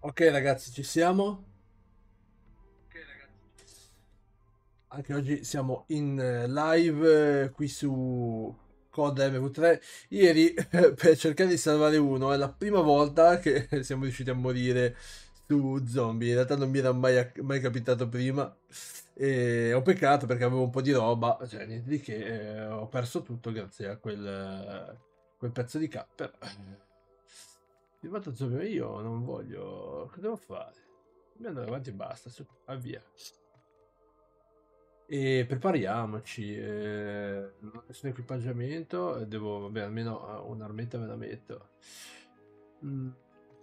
Ok ragazzi, ci siamo? Anche oggi siamo in live qui su Coda MV3. Ieri per cercare di salvare uno è la prima volta che siamo riusciti a morire su zombie. In realtà non mi era mai capitato prima. E è un peccato perché avevo un po' di roba, cioè niente di che, ho perso tutto grazie a quel pezzo di capper. Di fatto zombie io non voglio... Cosa devo fare? Devo andare avanti e basta, su, avvia. E prepariamoci, non ho nessun equipaggiamento, e devo, vabbè, almeno un'armetta me la metto. Mm,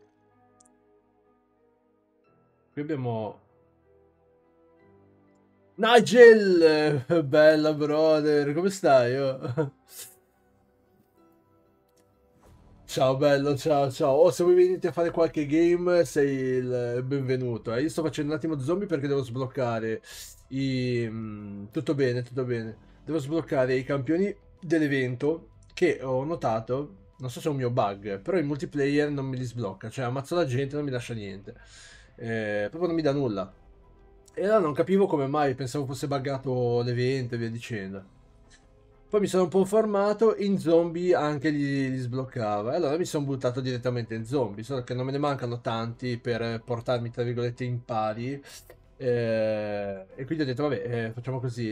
Qui abbiamo Nigel! Bella brother, come stai? Oh? Ciao bello, ciao ciao. Oh, se vuoi venire a fare qualche game sei il benvenuto. Io sto facendo un attimo zombie perché devo sbloccare tutto bene, tutto bene. Devo sbloccare i campioni dell'evento che ho notato, non so se è un mio bug, però il multiplayer non me li sblocca, cioè ammazzo la gente e non mi lascia niente. Proprio non mi dà nulla. E allora non capivo come mai, pensavo fosse buggato l'evento e via dicendo. Poi mi sono un po' informato, in zombie anche li sbloccava. E allora mi sono buttato direttamente in zombie, solo che non me ne mancano tanti per portarmi, tra virgolette, in pari. E quindi ho detto, vabbè, facciamo così.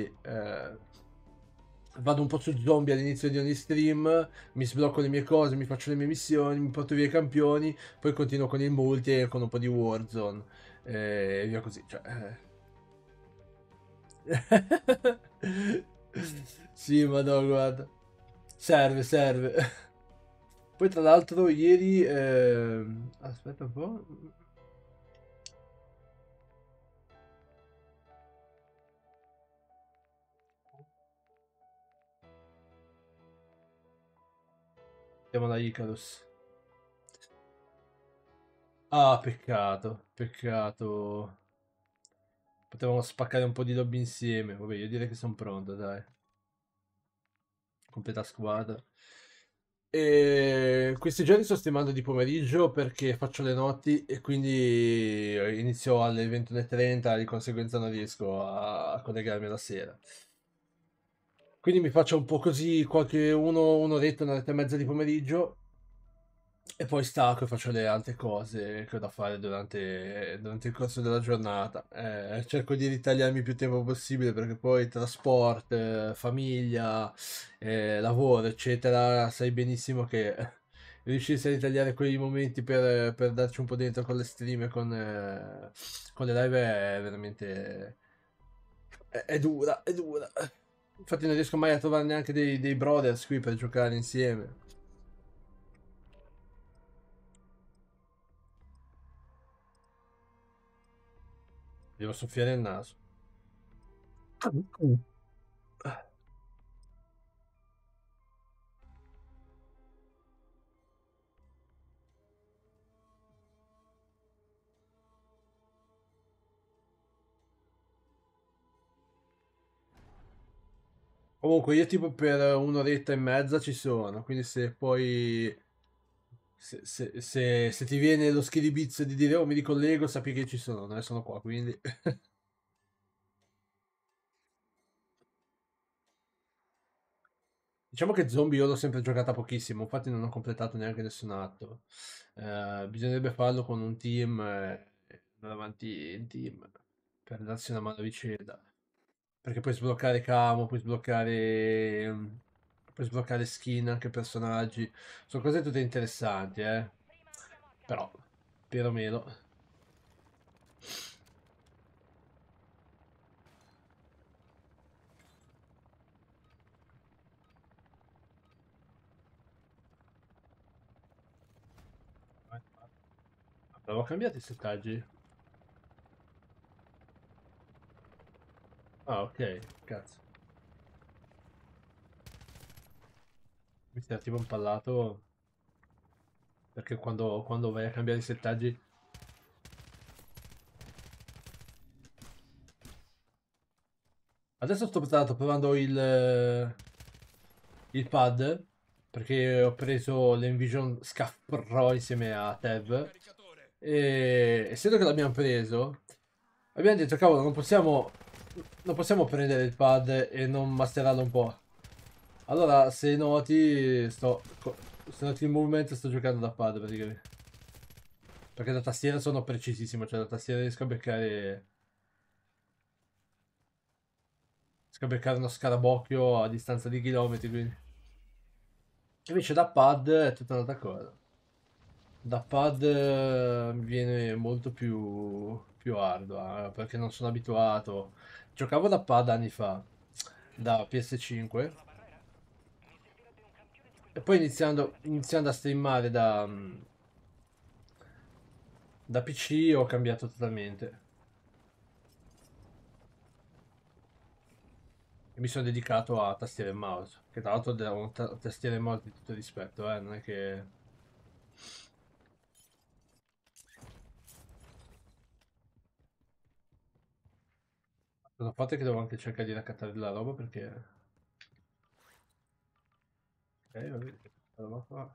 Vado un po' su zombie all'inizio di ogni stream, mi sblocco le mie cose, mi faccio le mie missioni, mi porto via i campioni, poi continuo con il multi e con un po' di Warzone. E via così, cioè... Sì, ma no, guarda. Serve, serve. Poi tra l'altro ieri... aspetta un po'. Siamo la Icarus. Ah, peccato, peccato. Potevamo spaccare un po' di lobby insieme. Vabbè, io direi che sono pronto, dai. Completa squadra. E questi giorni sto streamando di pomeriggio perché faccio le notti e quindi inizio alle 21:30, di conseguenza non riesco a collegarmi alla sera. Quindi mi faccio un po' così un'oretta, un'oretta e mezza di pomeriggio e poi stacco e faccio le altre cose che ho da fare durante il corso della giornata. Cerco di ritagliarmi più tempo possibile perché poi trasport, famiglia, lavoro, eccetera, sai benissimo che riuscirsi a ritagliare quei momenti per darci un po' dentro con le stream e con le live è veramente... è dura, è dura. Infatti non riesco mai a trovare neanche dei brothers qui per giocare insieme. Devo soffiare il naso. Comunque io tipo per un'oretta e mezza ci sono, quindi se poi... Se ti viene lo schiribizzo di dire oh mi ricollego, sappi che ci sono, sono qua, quindi... Diciamo che zombie io l'ho sempre giocata pochissimo, infatti non ho completato neanche nessun atto. Bisognerebbe farlo con un team, andare avanti in team, per darsi una mano a vicenda. Perché puoi sbloccare camo, puoi sbloccare skin, anche personaggi. Sono cose tutte interessanti, eh. Però, più o meno. Avevo cambiato i settaggi. Ah, ok, cazzo. Mi si è tipo impallato perché quando vai a cambiare i settaggi... Adesso sto provando il pad perché ho preso l'Envision Scuff Pro insieme a Tev E essendo che l'abbiamo preso, abbiamo detto, cavolo, non possiamo prendere il pad e non masterarlo un po'. Allora, se noti il movimento, sto giocando da pad praticamente. Perché da tastiera sono precisissimo, cioè da tastiera riesco a beccare uno scarabocchio a distanza di chilometri, quindi. Invece da pad è tutta un'altra cosa. Da pad mi viene molto più arduo, perché non sono abituato. Giocavo da pad anni fa, da PS5, e poi iniziando a streamare da PC ho cambiato totalmente. E mi sono dedicato a tastiera e mouse, che tra l'altro da un tastiera e mouse di tutto rispetto, non è che. Cosa fate che devo anche cercare di raccattare della roba perché. Ok, vabbè, questa roba qua.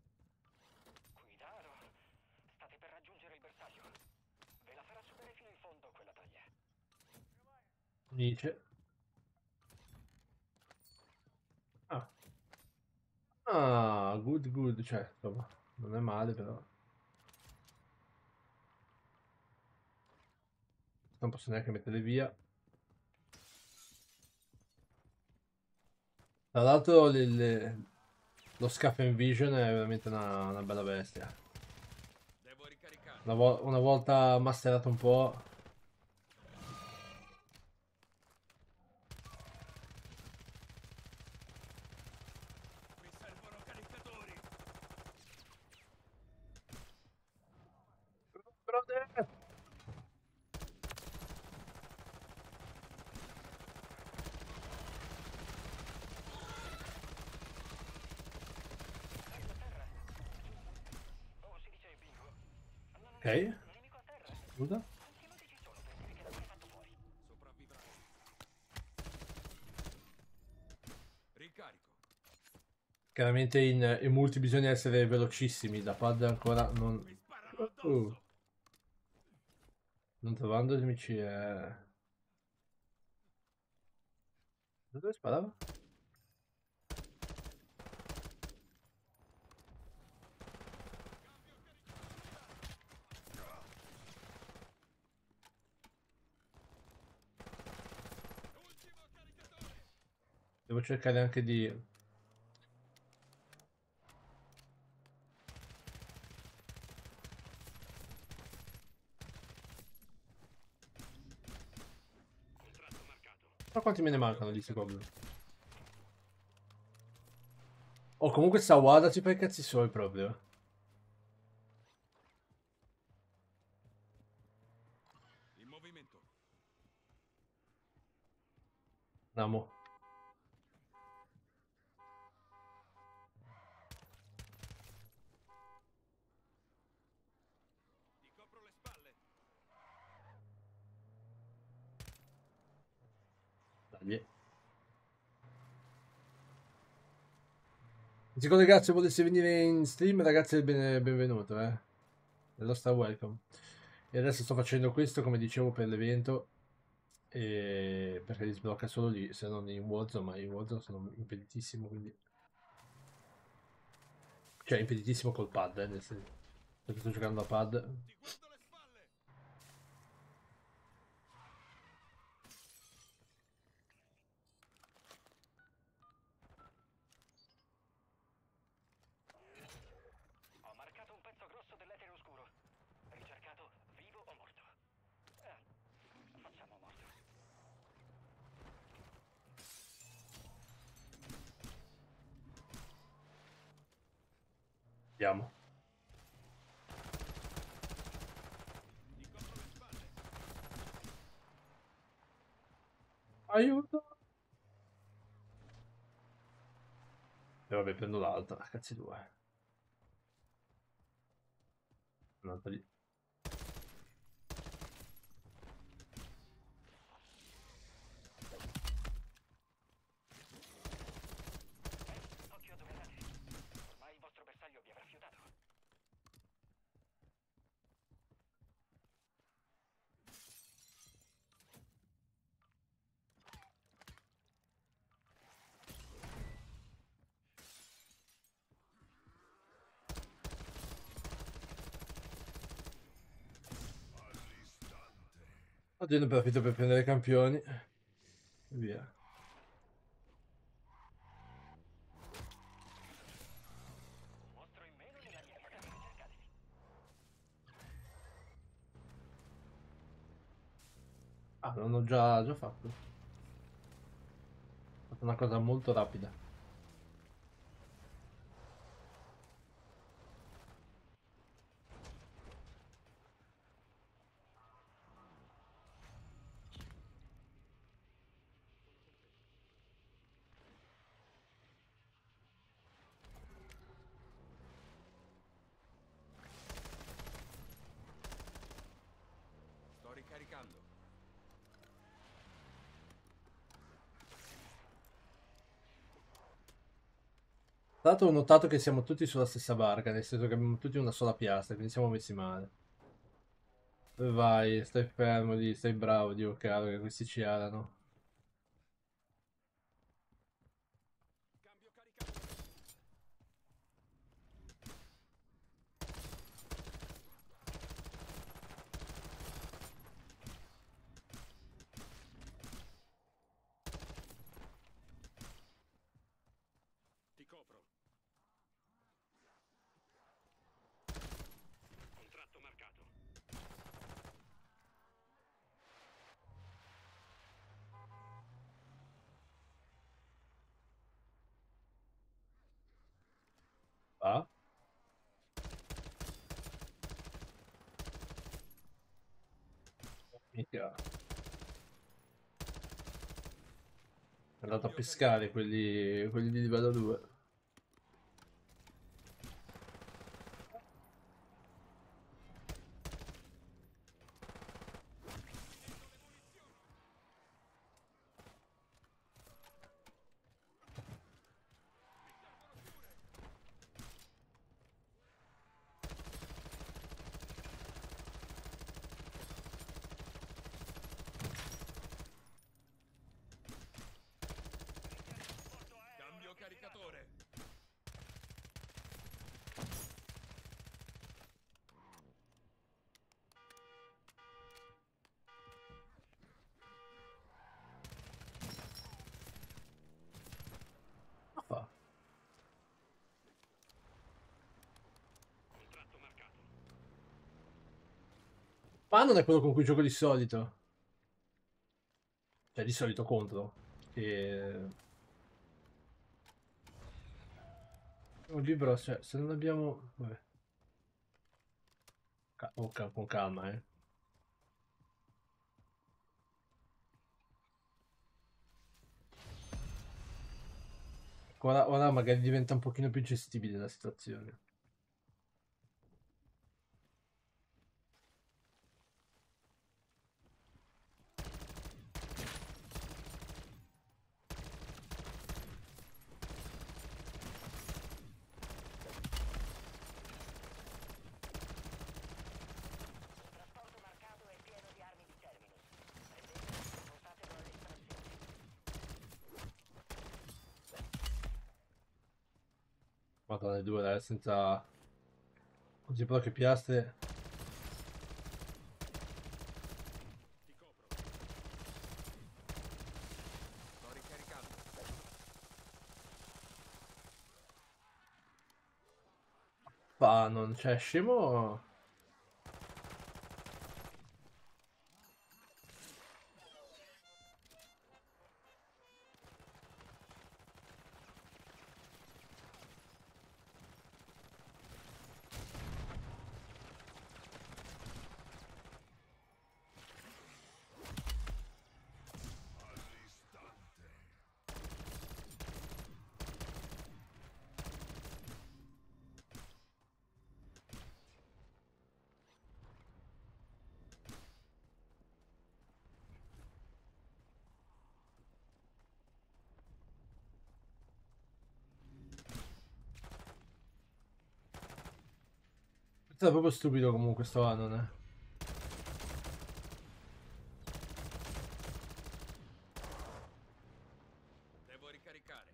Dice. Ah, ah, good, good, cioè, insomma, non è male però. Non posso neanche metterle via. Tra l'altro lo Scaff Envision è veramente una bella bestia. Una volta masterato un po'. Brother! Ok, scusa. Chiaramente in multi bisogna essere velocissimi, da pad ancora non. Uh, non trovando nemici è. Da dove sparava? Devo cercare anche di. Ma quanti me ne mancano di questi goblin? Oh, comunque Sawada ci fa i cazzi suoi proprio. Andiamo. Dai. Secondo ragazzi, se volesse venire in stream, ragazzi, è benvenuto, eh. Dello star welcome. E adesso sto facendo questo, come dicevo, per l'evento. Perché li sblocca solo lì, se non in Warzone, ma in Warzone sono impeditissimo, quindi. Cioè, impeditissimo col pad, nel senso. Perché sto giocando a pad. Andiamo. Aiuto! E vabbè, prendo l'altra, cazzi due. Un'altra lì. Oggi ne approfitto per prendere campioni. E via. Ah, non ho già fatto. Ho fatto una cosa molto rapida. Sto ricaricando. Tra l'altro ho notato che siamo tutti sulla stessa barca, nel senso che abbiamo tutti una sola piastra, quindi siamo messi male. Dove vai? Stai fermo lì, stai bravo, Dio caro, che questi ci arano. Cambio caricatore. Ti copro. Contratto marcato. Ah? Minchia. È andato a Cambio pescare caricatore. quelli di livello 2. Finendo le munizioni. Mi servono cure. Cambio caricatore. Ma fa? Contratto marcato. Ma non è quello con cui gioco di solito. Cioè, di solito contro. Che... Un libro, cioè, se non abbiamo... Vabbè. Con calma, eh. Ora magari diventa un pochino più gestibile la situazione. Trasporto marcato è pieno di armi di Terminus. Prendetelo e portatelo all'estrazione. Madonna, le due, senza... Così poche piastre. Ti copro. Sto ricaricando. Ma non c'è scemo. Questo è proprio stupido comunque sto anno, eh. Devo ricaricare.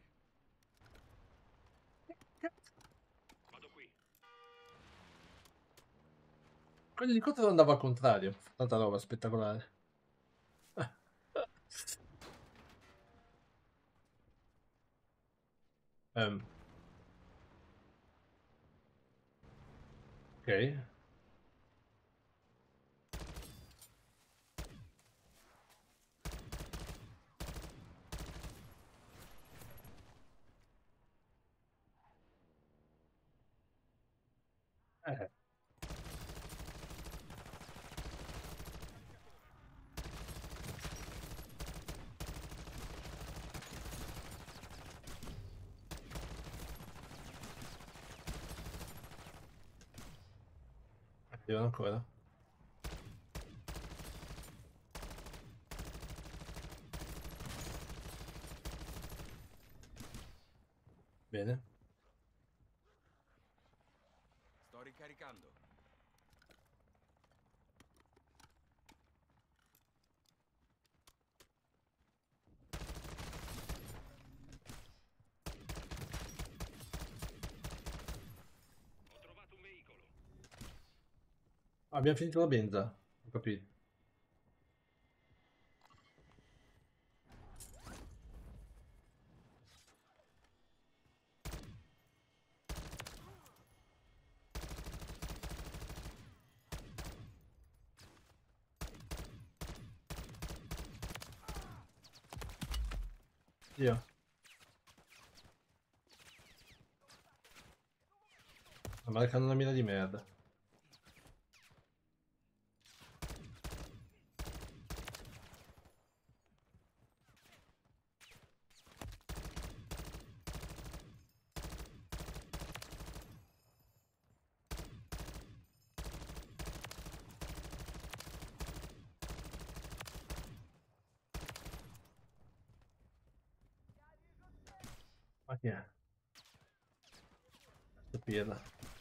Vado qui. Quello di contro andava al contrario. Tanta roba spettacolare. Ehm, ok. Eh, arrivano ancora. Bene. Sto ricaricando. Ho trovato un veicolo. Abbiamo finito la benza. Ho capito. Io. Sto marcando una mira di merda. Ma chi è? Sto pirla.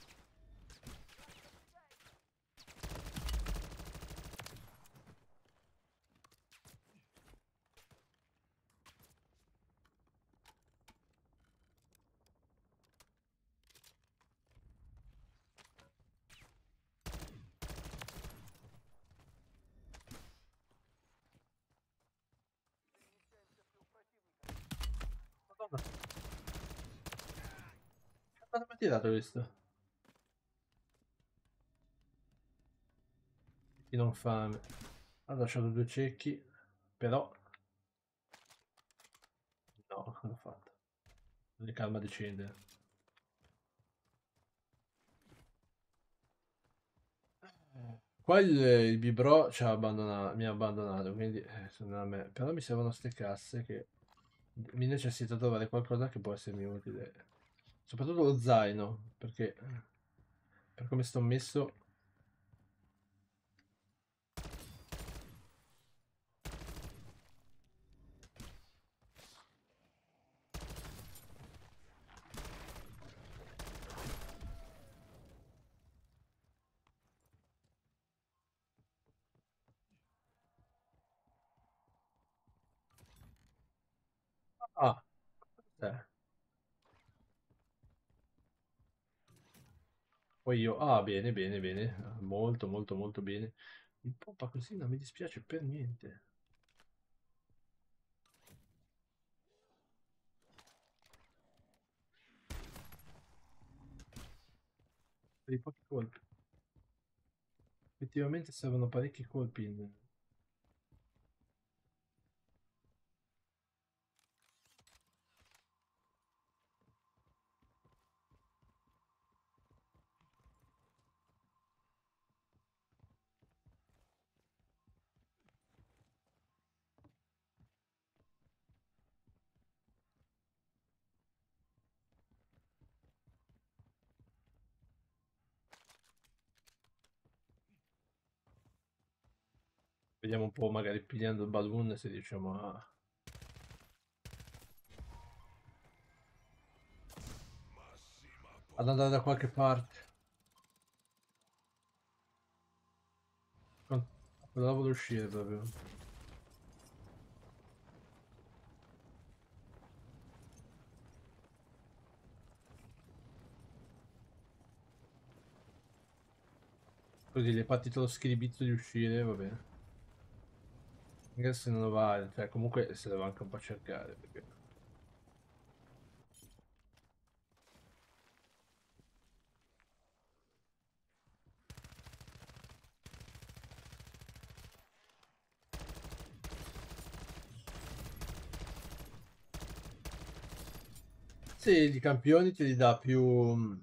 Madonna. Che cosa mi ha tirato questo? Chi non fame. Ha lasciato due cecchi. Però. No, cosa ho fatto? Non è calma di scendere. Qua il Bibro ci ha abbandonato, mi ha abbandonato, quindi secondo me. Però mi servono ste casse che mi necessita trovare qualcosa che può essermi utile. Soprattutto lo zaino, perché per come sto messo. Ah, eh. Poi io, ah, bene, bene, bene, molto, molto, molto bene. Il pompa così non mi dispiace per niente. Per i pochi colpi. Effettivamente servono parecchi colpi Vediamo un po', magari pigliando il balloon se riusciamo ad andare da qualche parte. Quello volevo uscire proprio. Così gli è partito lo schiribizzo di uscire, va bene. Anche se non lo vale, cioè comunque se lo va anche un po' a cercare. Perché. se i campioni te li dà più...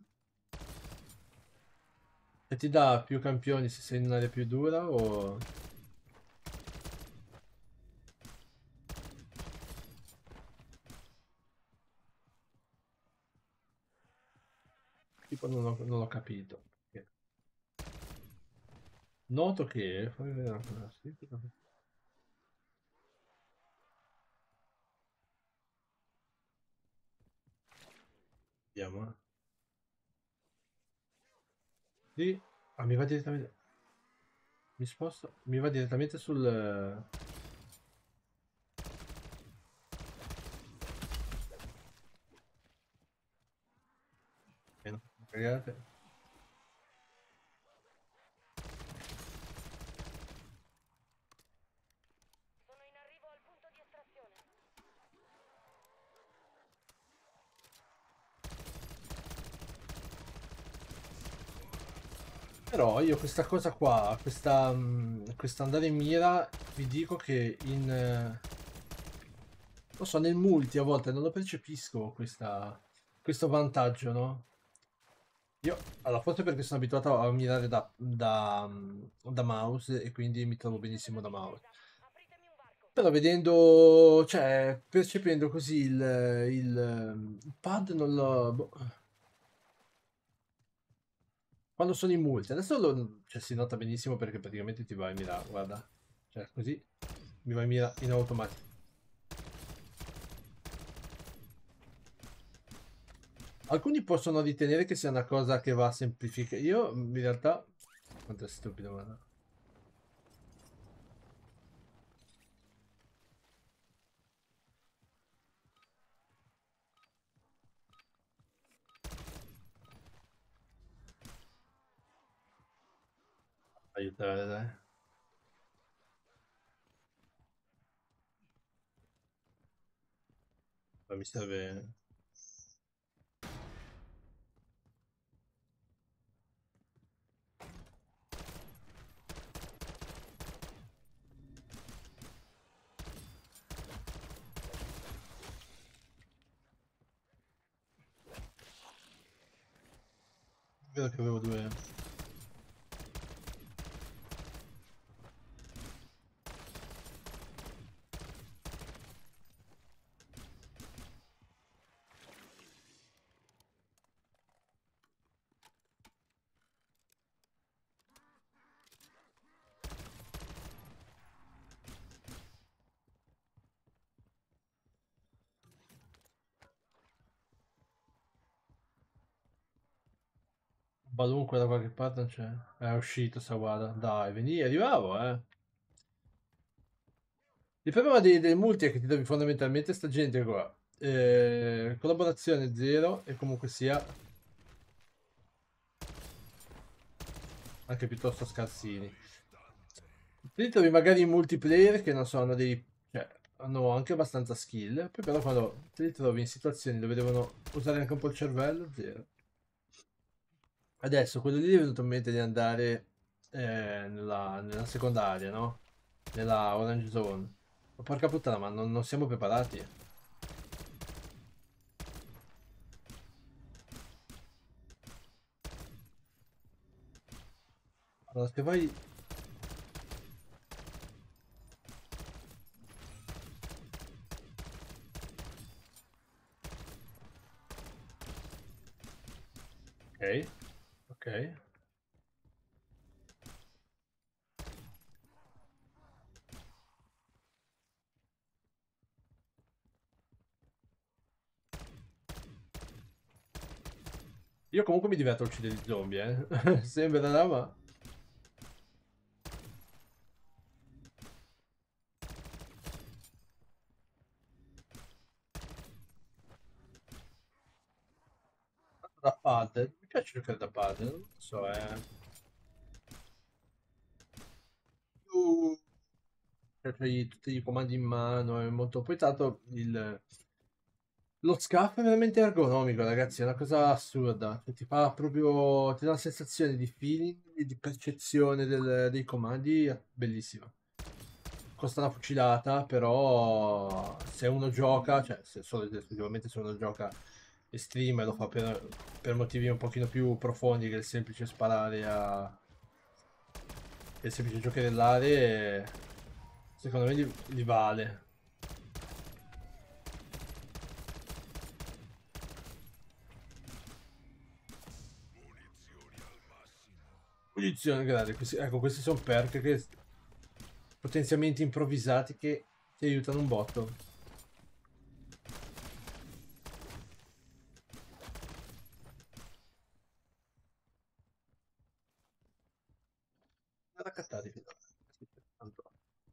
E ti dà più campioni se sei in un'area più dura o... Tipo non l'ho capito. Noto che... Fammi vedere una cosa. Sì, vediamo. Sì. Ah, mi va direttamente... Mi sposto... Mi va direttamente sul... no, cagate. Sono in arrivo al punto di estrazione. Però io questa cosa qua, questa andare in mira, vi dico che in... non so, nel multi a volte non lo percepisco questo vantaggio, no? Io, allora, forse perché sono abituato a mirare da mouse e quindi mi trovo benissimo da mouse. Apritemi un varco. Però vedendo, cioè, percependo così il pad non lo... boh. Quando sono in multi, adesso cioè, si nota benissimo perché praticamente ti va in mira, guarda. Cioè, così mi va in mira in automatico. Alcuni possono ritenere che sia una cosa che va semplificata. Io, in realtà... Quanto è stupido, guarda. Aiutare, dai. Ma mi serve... Vedo che avevo due... Qualunque da qualche parte non c'è. È uscito, sta guarda. Dai, veni, arrivavo, eh. Il problema dei multi è che ti trovi fondamentalmente sta gente qua. Collaborazione zero e comunque sia anche piuttosto scarsini. Ti trovi magari in multiplayer che non so, hanno dei... cioè, hanno anche abbastanza skill, poi però quando ti ritrovi in situazioni dove devono usare anche un po' il cervello, zero. Adesso quello lì è venuto in mente di andare nella seconda area, no? Nella Orange Zone. Ma porca puttana, ma non siamo preparati. Allora, se vai... Ok, ok. Io comunque mi diverto a uccidere gli zombie, eh. Sembra, ma... Da pad, mi piace giocare da pad, non lo so, Tu... cioè, c'hai tutti i comandi in mano, è molto... Poi tanto lo scaff è veramente ergonomico, ragazzi, è una cosa assurda. Cioè, ti fa proprio... ti dà una sensazione di feeling, di percezione dei comandi bellissima. Costa una fucilata, però se uno gioca, cioè se solo esclusivamente se uno gioca streamer, lo fa per motivi un pochino più profondi che il semplice sparare a... che il semplice giocherellare, secondo me gli vale. Munizione grande, ecco, questi sono perk che potenziamenti improvvisati che ti aiutano un botto. Raccattati. Tanto.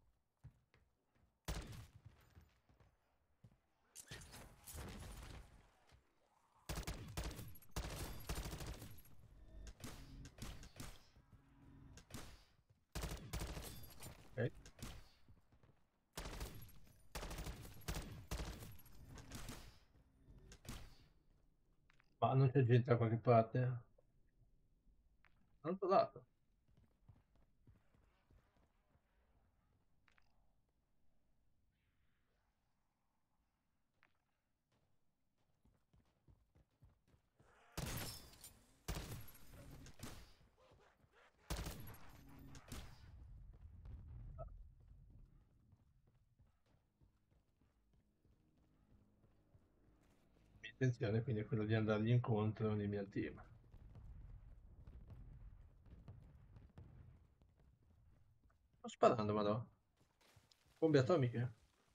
Ok. Ma non c'è gente da qualche parte? Tanto dato. La mia intenzione quindi è quella di andargli incontro nei miei team. Sto sparando, madò. Bombe atomiche?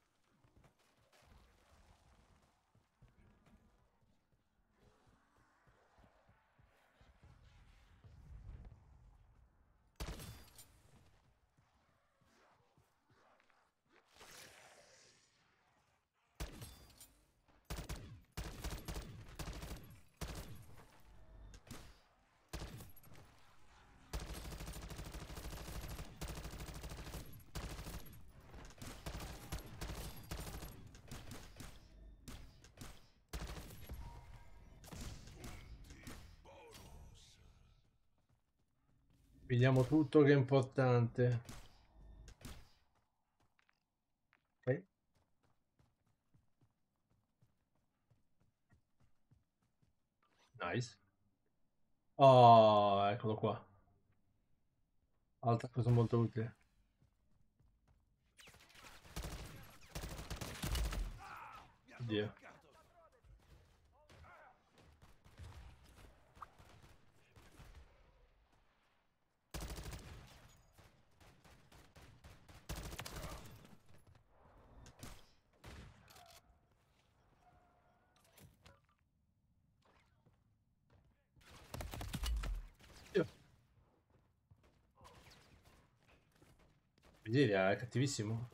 Vediamo tutto che è importante. Ok. Nice. Oh, eccolo qua. Altra cosa molto utile. Oddio. Oddio. Miseria, è cattivissimo.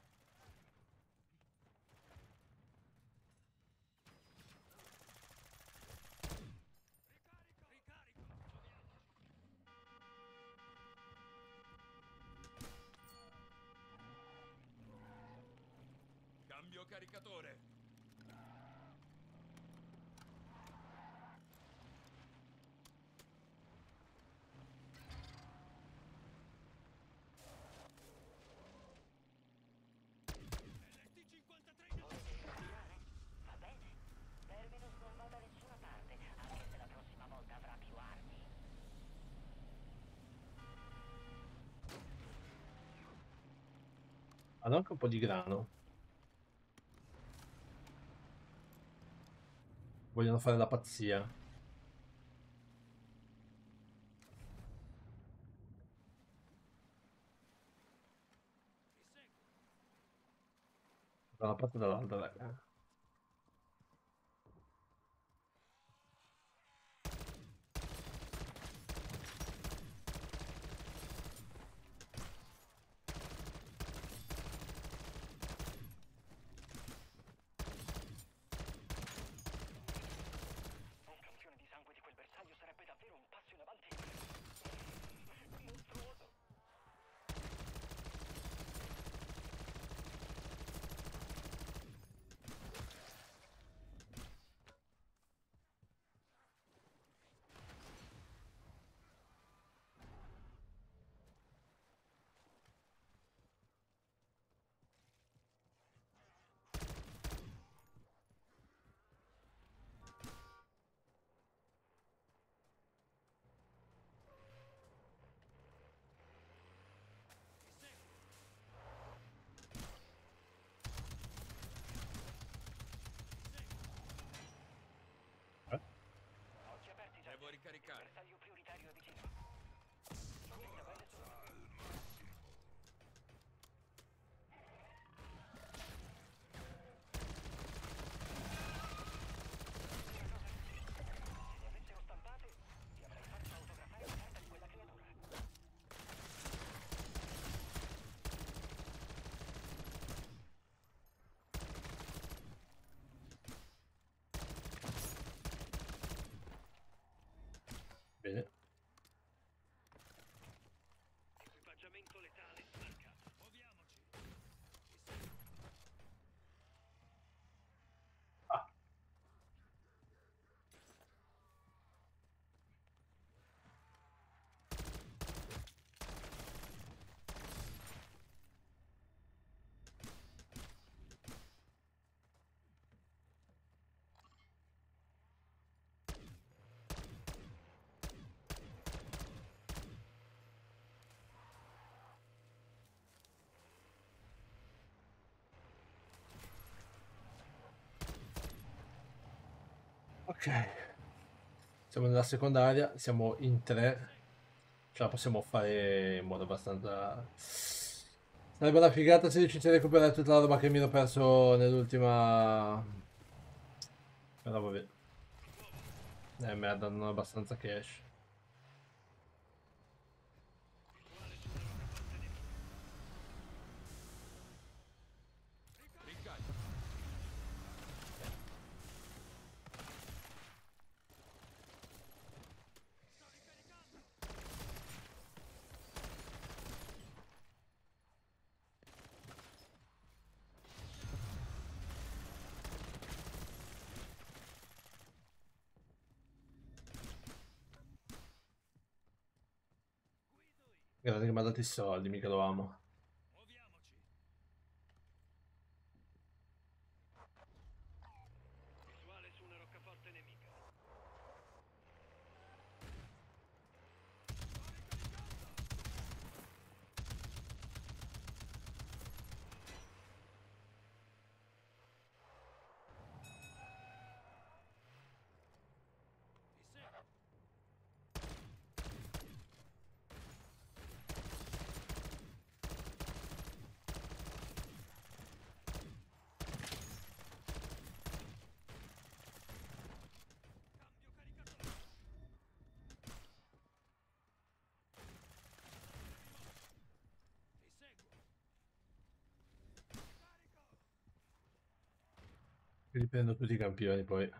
Cambio caricatore. Volete scambiare? Va bene. Terminus non va da nessuna parte, anche se la prossima volta avrà più armi. Hanno anche un po' di grano. Vogliono fare la pazzia. Da una parte e dall'altra, raga. Un campione di sangue di quel bersaglio sarebbe davvero un passo in avanti. Mostruoso. Evento letale smarcato. Muoviamoci. Ah, ok. Siamo nella secondaria, siamo in 3. Ce la possiamo fare in modo abbastanza... Sarebbe una figata se riuscissi a recuperare tutta la roba che mi ero perso nell'ultima... Però vabbè. Merda, non ho abbastanza cash. Ricarico. Grazie che mi ha dato i soldi, mica lo amo. Muoviamoci. Visuale su una roccaforte nemica. Ti seguo. Cambio caricatore. Ti seguo. Carico. Riprendo tutti i campioni poi.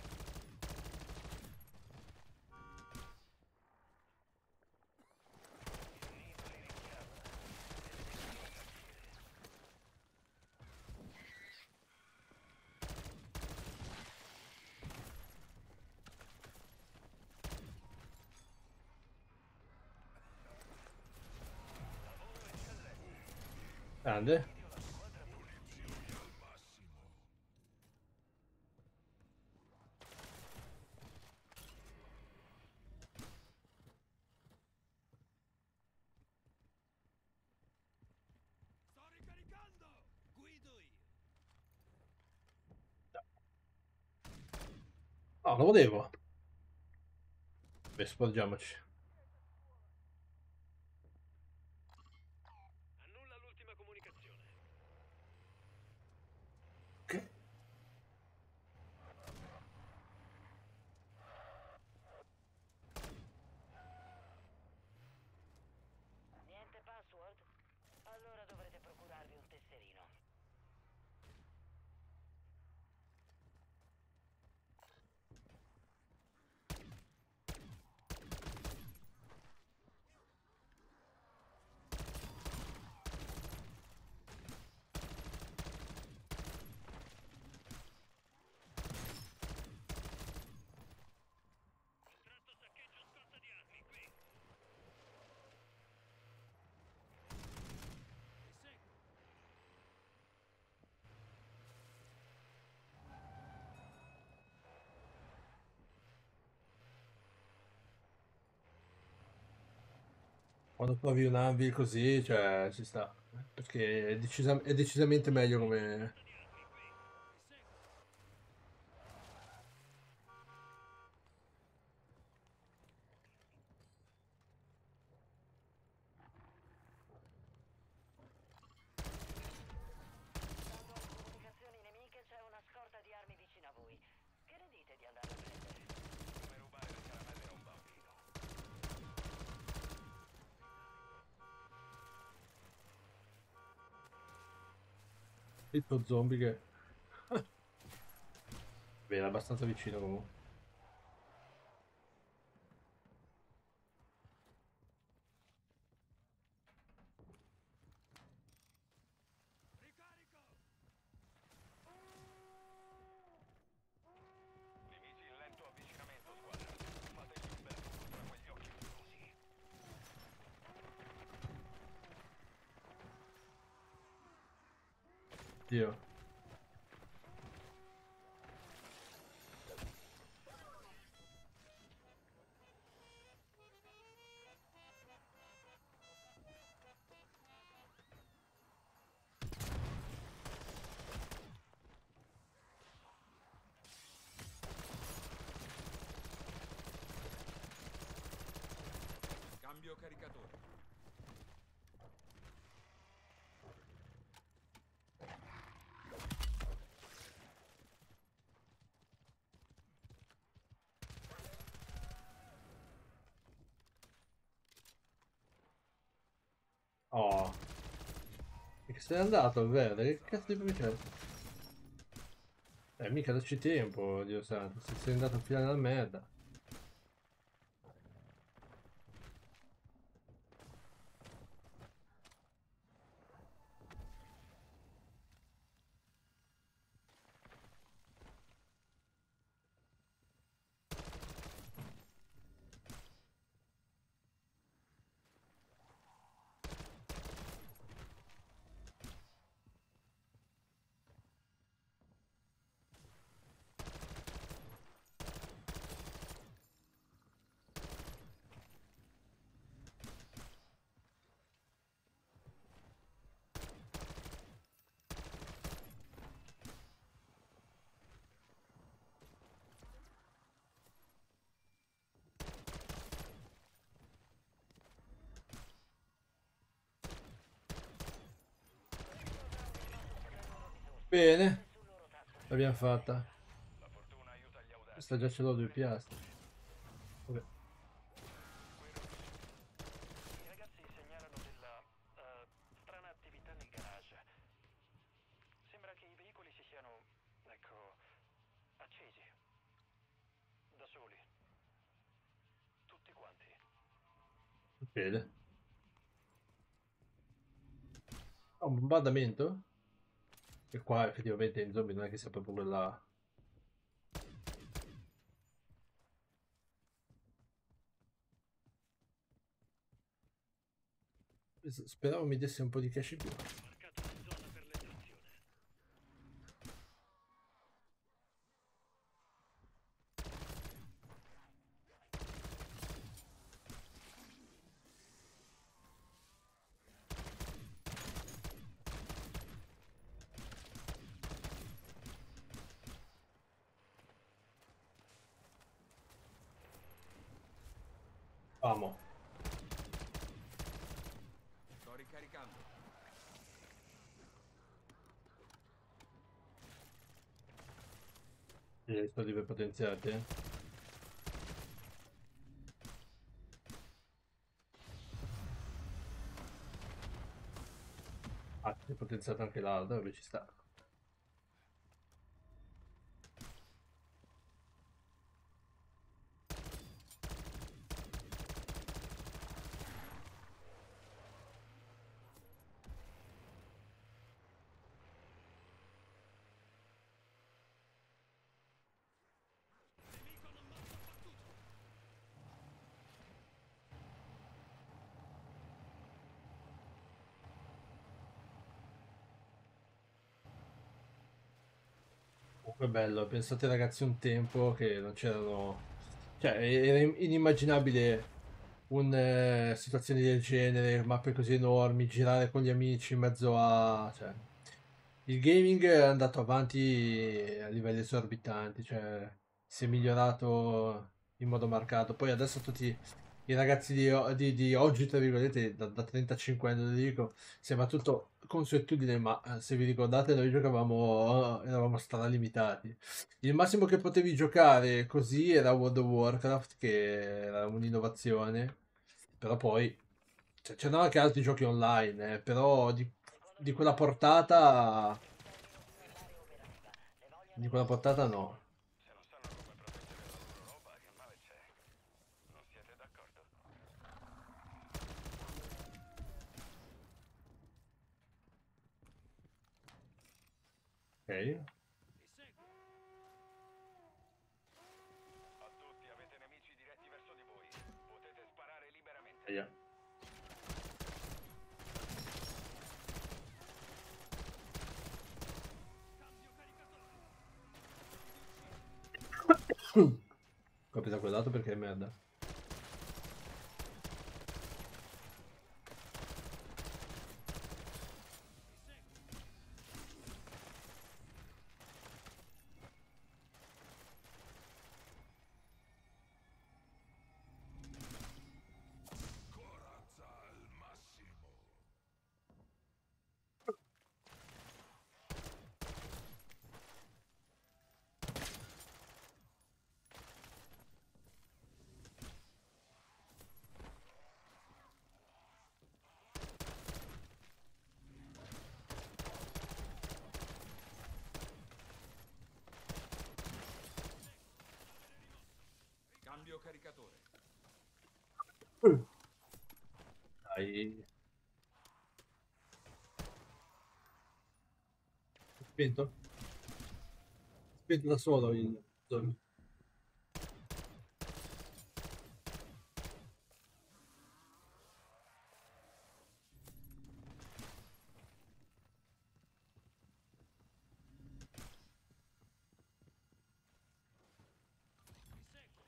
Grande. Sto ricaricando. Guido io. No, lo volevo. Beh, sporgiamoci. Annulla l'ultima comunicazione. Ok. Niente password? Allora dovrete procurarvi un tesserino. Contratto saccheggio scorta di armi qui. Ti seguo. Quando trovi un anvil così, cioè, ci sta. Perché è decisamente meglio come... Scorta di armi qui. Ti seguo. Stando alle comunicazioni nemiche c'è una scorta di armi vicino a voi. Che ne dite di andarla a prendere? Come rubare le caramelle a un bambino. Il zombie che... Bene, abbastanza vicino comunque. Dio. Cambio caricatore. Oh. E che sei andato al verde? Che cazzo di processo? Mica dacci tempo, Dio santo. Se sei andato a filare la merda. Bene. L'abbiamo fatta. La fortuna aiuta gli audaci. Questa già ce l'ho 2 piastre. Vabbè. I ragazzi segnalano della strana attività nel garage. Sembra che i veicoli si siano, ecco, accesi. Da soli. Tutti quanti. Bene. Un bombardamento? E qua effettivamente in zombie non è che sia proprio quella... Speravo mi desse un po' di cash in più. Marcata la zona per l'estrazione. Vamo. Sto ricaricando. Sto di potenziati, eh. Ah, si è potenziato anche l'altro, dove ci sta. Nemico non morto abbattuto. Comunque bello, pensate ragazzi un tempo che non c'erano... Cioè, era inimmaginabile situazioni del genere, mappe così enormi, girare con gli amici in mezzo a... Cioè, il gaming è andato avanti a livelli esorbitanti, cioè si è migliorato in modo marcato. Poi adesso tutti i ragazzi di oggi, tra virgolette, da 35 anni, lo dico, sembra tutto consuetudine, ma se vi ricordate noi giocavamo, eravamo stralimitati. Il massimo che potevi giocare così era World of Warcraft, che era un'innovazione, però poi cioè, c'erano anche altri giochi online, però di quella portata, di quella portata no. Se non sanno come proteggere la loro roba, che male c'è? Non siete d'accordo? Ok, Ti seguo. A tutti, avete nemici diretti verso di voi. Potete sparare liberamente. via. Ho preso quel lato perché è merda. Corazza al massimo. Cambio caricatore. Dai. Spento? Spento da solo il zombie. Ti seguo.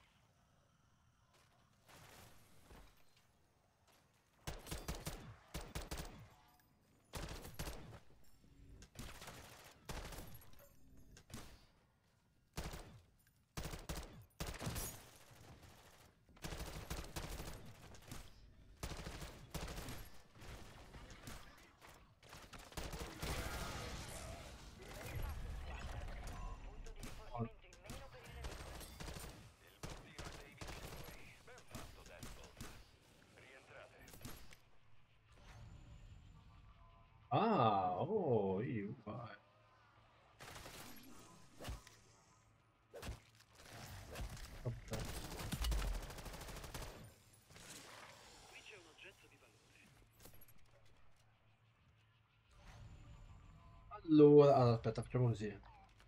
Punto di rifornimento in meno per il nemico. Il bottino è dei vincitori. Ben fatto, Deadbolt. Rientrate. Ah, oh, io. Vai. Ok. Qui c'è un oggetto di valore. Allora, aspetta, facciamo così.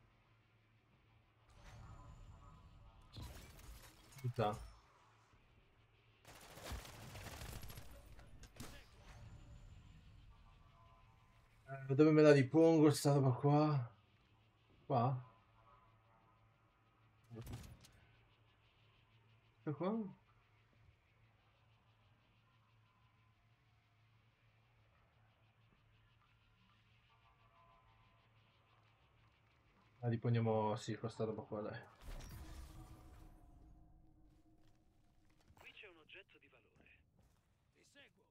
Già. Dove me la ripongo sta roba qua? Qua? Questa qua? La riponiamo, sì, questa roba qua, dai. Qui c'è un oggetto di valore. Ti seguo.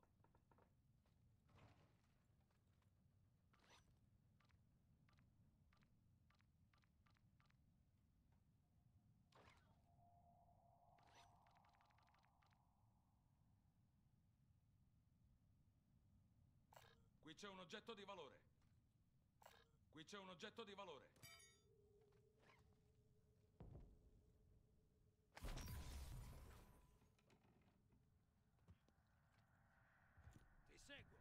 Qui c'è un oggetto di valore. Qui c'è un oggetto di valore. Ti seguo.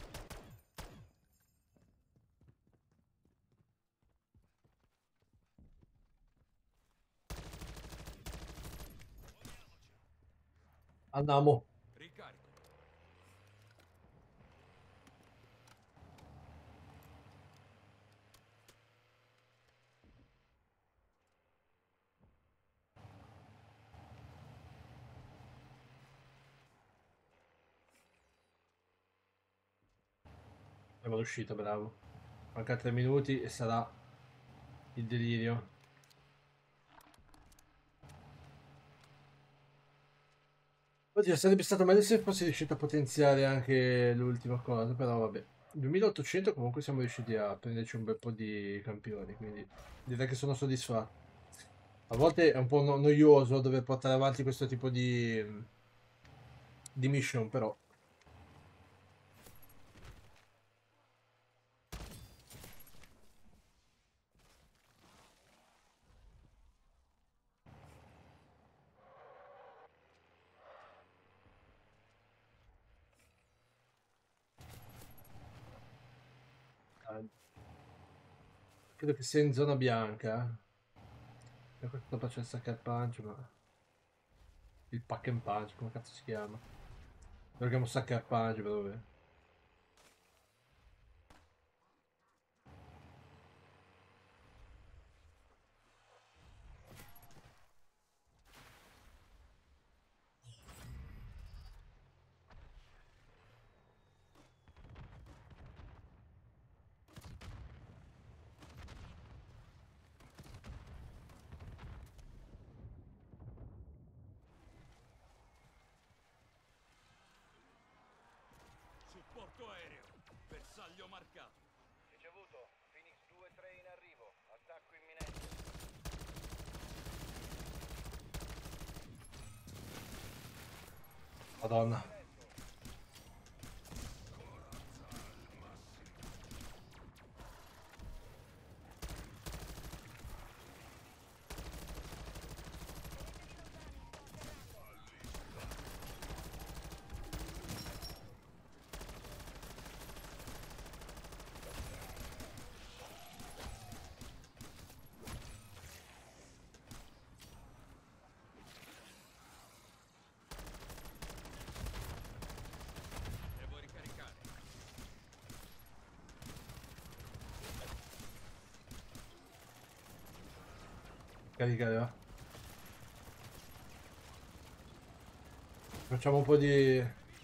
Muoviamoci. Andiamo. Ricarico. Siamo riuscito, bravo. Manca 3 minuti e sarà il delirio. Oddio, sarebbe stato meglio se fossi riuscito a potenziare anche l'ultima cosa, però vabbè. 2800 comunque siamo riusciti a prenderci un bel po' di campioni, quindi direi che sono soddisfatto. A volte è un po' noioso dover portare avanti questo tipo di mission, però. eh, Credo che sia in zona bianca. Per questo faccio il sucker punch, ma... Il pack and punch, come cazzo si chiama? Lo chiamo sucker punch, però vabbè. Bersaglio marcato. Ricevuto. Phoenix 2-3 in arrivo. Attacco imminente. Madonna. Devo ricaricare. Caricare, va. Facciamo un po' di...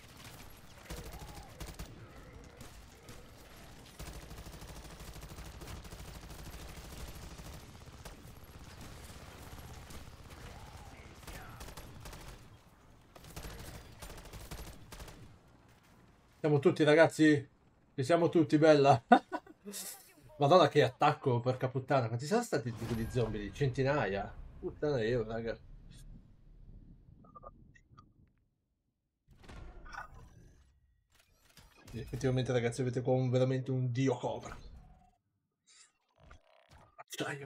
Siamo tutti, ragazzi. Ci siamo tutti, bella. Madonna, che attacco, porca puttana. Quanti sono stati i tipi di zombie lì? Centinaia. Puttana io, raga. Effettivamente, ragazzi, avete qua veramente un dio cobra. Acciaio.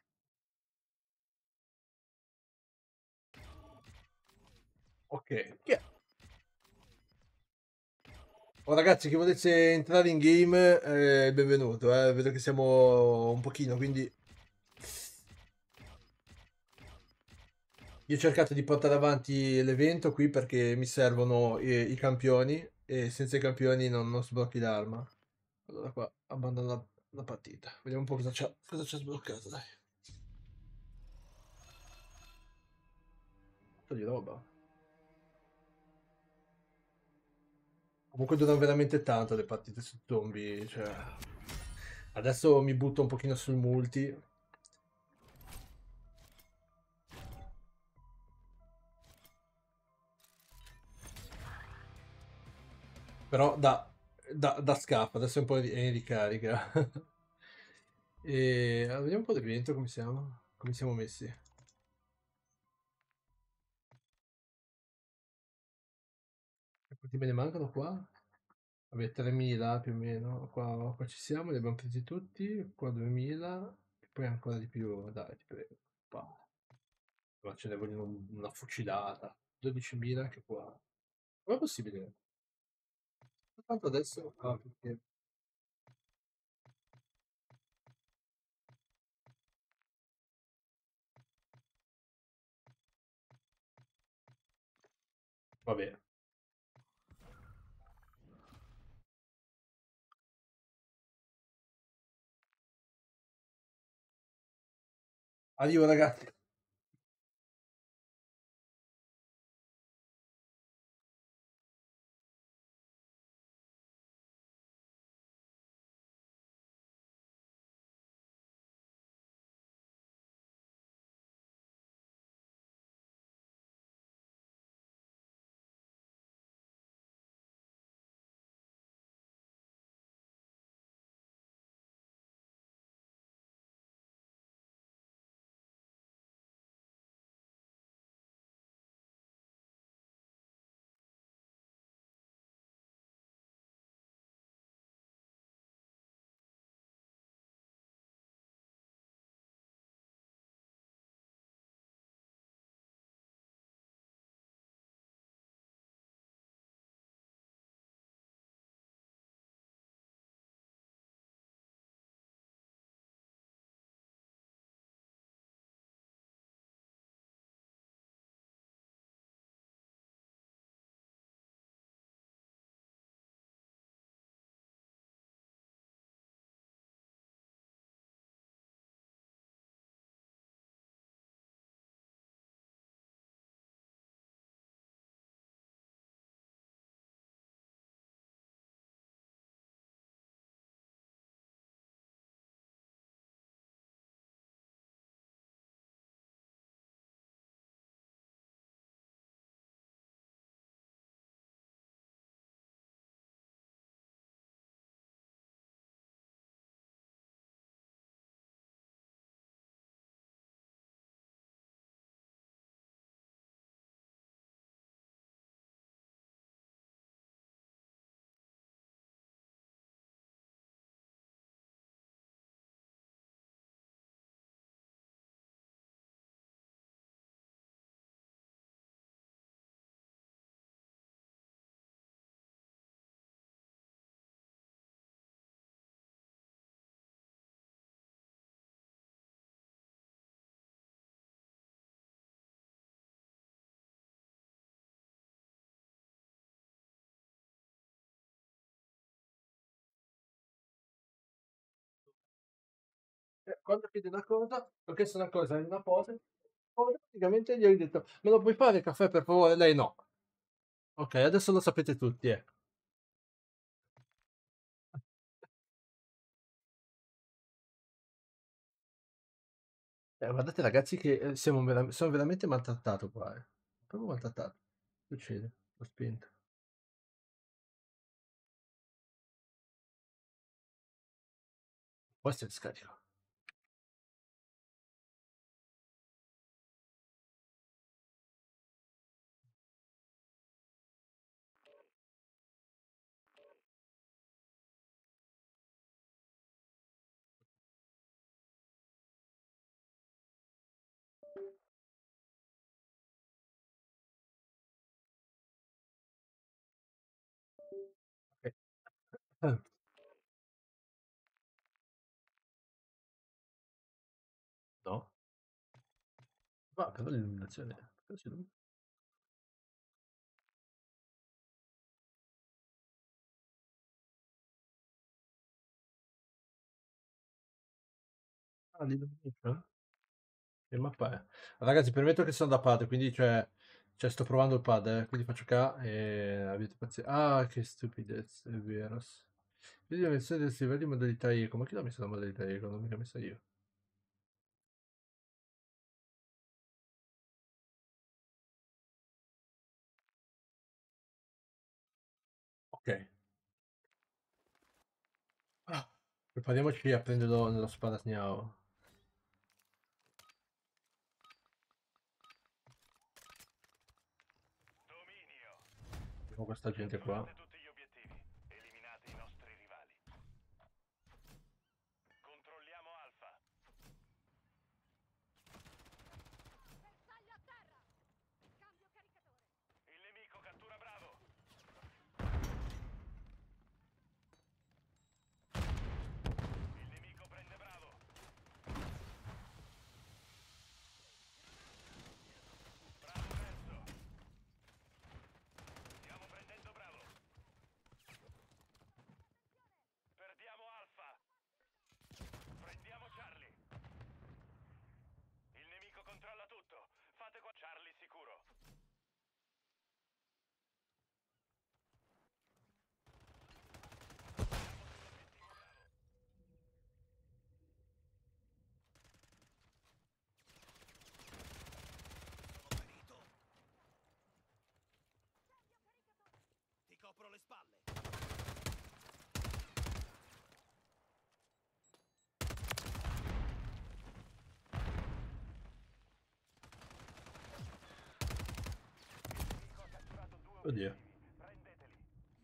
Ok. Chi è? Oh, ragazzi, chi volesse entrare in game, benvenuto. Vedo che siamo un pochino, quindi... Io ho cercato di portare avanti l'evento qui perché mi servono i campioni e senza i campioni non sblocchi l'arma. Allora qua abbandono la partita. Vediamo un po' cosa c'è sbloccato, dai. Un po' di roba. Comunque durano veramente tanto le partite su zombie, cioè... Adesso mi butto un pochino sul multi. Però da scappa, adesso è un po' è in ricarica. E vediamo un po' l'evento come siamo. Come siamo messi. Quanti me ne mancano qua? Vabbè, 3000 più o meno. Qua ci siamo, li abbiamo presi tutti. Qua 2000. E poi ancora di più. Dai, ti prego. Qua. Ma ce ne vogliono una fucilata. 12.000 anche qua. Com'è possibile? Tanto adesso... Ah, perché... Vabbè. Arrivo, ragazzi. quando chiedi una cosa, ho chiesto una cosa in una pose, praticamente gli ho detto, me lo puoi fare il caffè per favore? Lei no. Ok, adesso lo sapete tutti, eh. Guardate ragazzi che sono veramente maltrattato qua, eh. Proprio maltrattato. Che succede? L'ho spento. Poi si scarico. Ok. No? Ma però l'illuminazione. Però Ah, l'illumination? Che mappa è? Ragazzi, permetto che sono da padre, quindi cioè sto provando il pad, quindi faccio K e avete pazienza. Ah, che stupidezza, è vero. Quindi la menzione del livello di modalità eco. Ma chi l'ha messo la modalità eco? Non mica messa io. Ok. Ah, prepariamoci a prenderlo nello spada sniao. Dominio. Vediamo questa gente qua. Catturate tutti gli obiettivi. Eliminate i nostri rivali. Controlliamo Alfa. Bersaglio a terra! Cambio caricatore! Il nemico cattura Bravo. Il nemico prende Bravo. Bravo perso. Stiamo prendendo Bravo. Perdiamo Alfa. Prendiamo Charlie. Il nemico controlla tutto. Fate qua Charlie sicuro. Ti copro le spalle. Nemico ha catturato 2 Oddio. obiettivi. Prendeteli.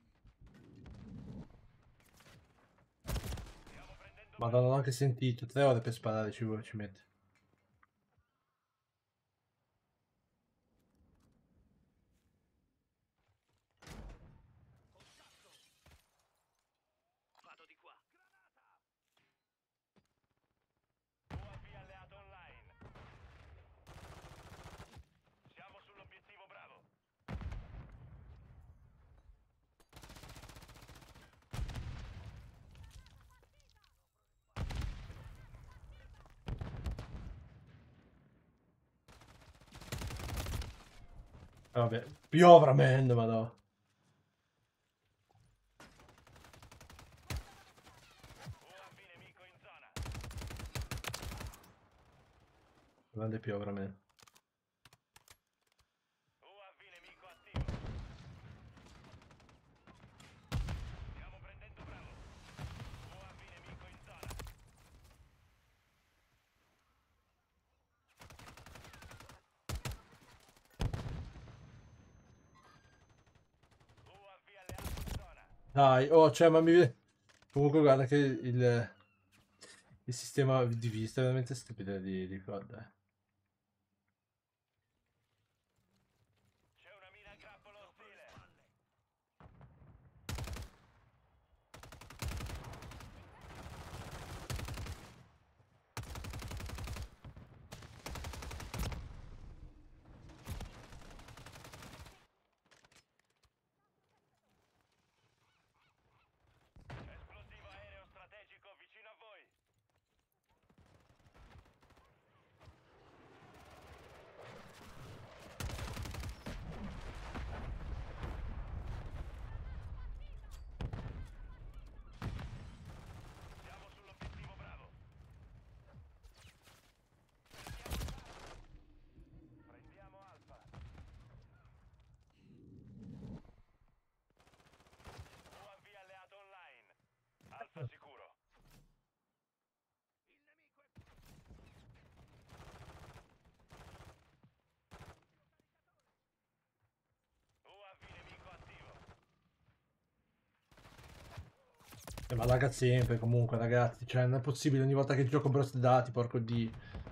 Stiamo prendendo Ma non Bravo. ho anche sentito. 3 ore per sparare ci mette. Vado di qua. UAV alleato online. Siamo sull'obiettivo Bravo. Vabbè, piovra, man, madò. UAV nemico in zona. Grande piovra, man. UAV nemico attivo. Stiamo prendendo Bravo. UAV nemico in zona. UAV alleato in zona. Dai, oh, cioè, ma mi... Comunque guarda che il sistema di vista è veramente stupido di COD. C'è una mina a grappolo ostile. Esplosivo aereo strategico vicino a voi. punto sicuro. UAV nemico attivo. Ma lagga sempre comunque, ragazzi. Cioè, non è possibile ogni volta che gioco burst dati, porco di.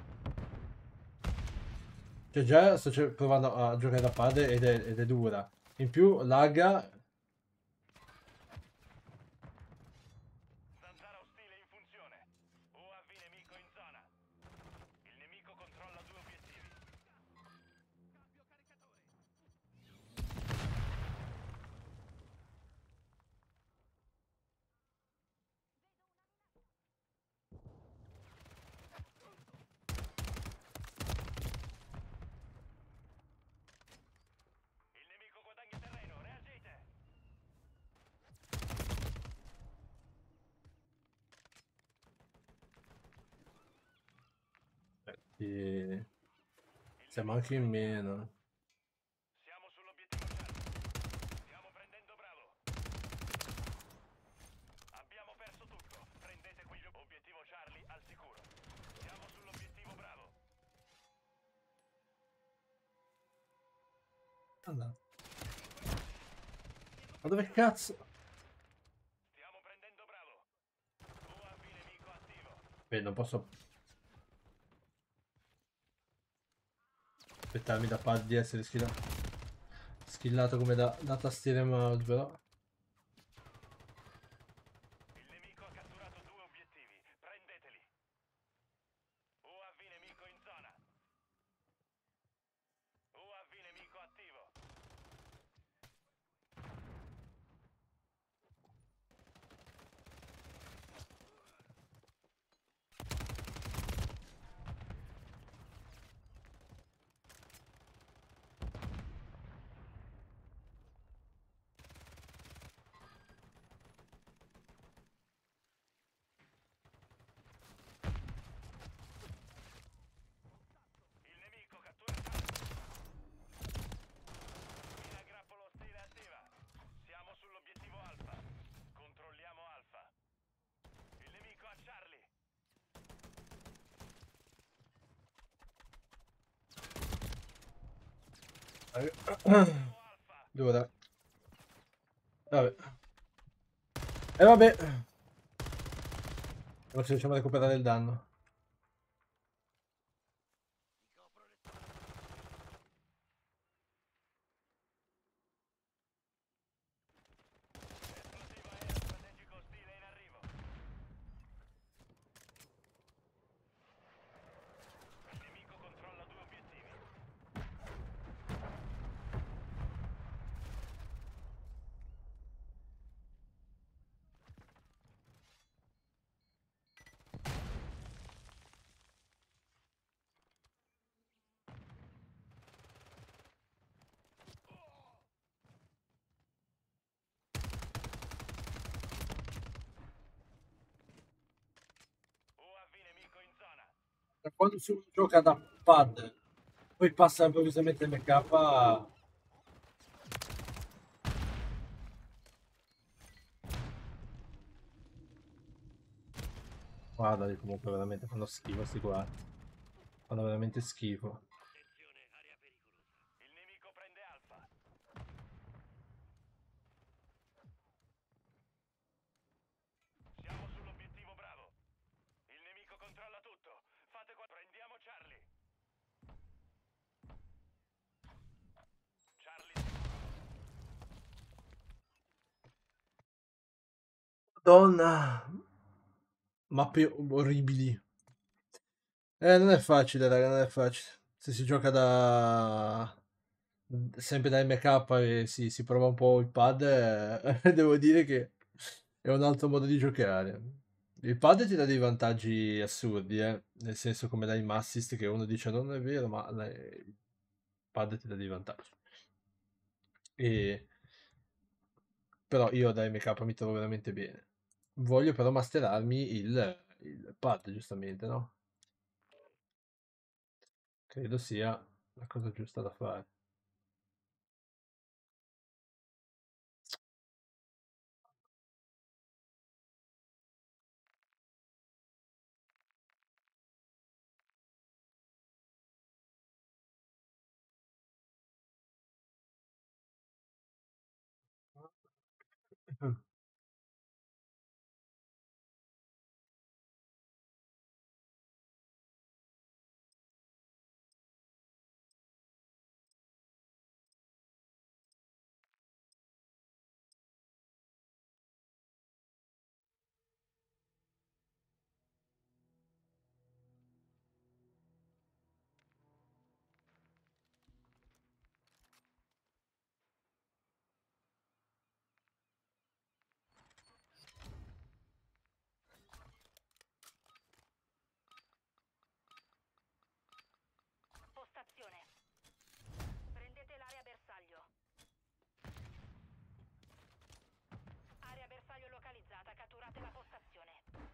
Cioè, già sto provando a giocare da padre ed è dura. In più, lagga. Zanzara ostile in funzione. UAV nemico in zona. Il nemico controlla 2 obiettivi. Il nemico guadagna terreno, reagite! E. Siamo anche in meno. Siamo sull'obiettivo Charlie. Stiamo prendendo Bravo. Abbiamo perso tutto. Prendete quegli obiettivo Charlie al sicuro. Siamo sull'obiettivo Bravo. Allora. Ma dove cazzo? Stiamo prendendo Bravo. UAV nemico attivo. Beh, non posso aspettarmi da pad di essere schillato come da tastiera e mouse, però. Il nemico ha catturato 2 obiettivi. Prendeteli. UAV nemico in zona. UAV nemico attivo. Il nemico cattura Charlie. Mina grappolo ostile attiva. Siamo sull'obiettivo Alfa. Controlliamo Alfa. Il nemico ha Charlie. Alfa. Dura. Vabbè. E vabbè. Non ci riusciamo a recuperare il danno. Esplosivo aereo strategico ostile in arrivo. Il nemico controlla 2 obiettivi. UAV nemico in zona. Quando si gioca da pad, poi passa improvvisamente MK. Guarda, comunque veramente fanno schifo sti qua. Fanno veramente schifo. Attenzione, area pericolosa. Il nemico prende Alfa. Siamo sull'obiettivo Bravo. Il nemico controlla tutto. Fate qua. Prendiamo Charlie. Charlie Madonna. Mappe orribili. Non è facile, raga, non è facile. Se si gioca da. Sempre da MK e si prova un po' il pad, devo dire che è un altro modo di giocare. Il pad ti dà dei vantaggi assurdi, nel senso come dai assist che uno dice non è vero, ma il pad ti dà dei vantaggi. E. Però io da MK mi trovo veramente bene. Voglio però masterarmi il pad, giustamente, no? Credo sia la cosa giusta da fare. Postazione. Prendete l'area bersaglio. Area bersaglio localizzata, catturate la postazione.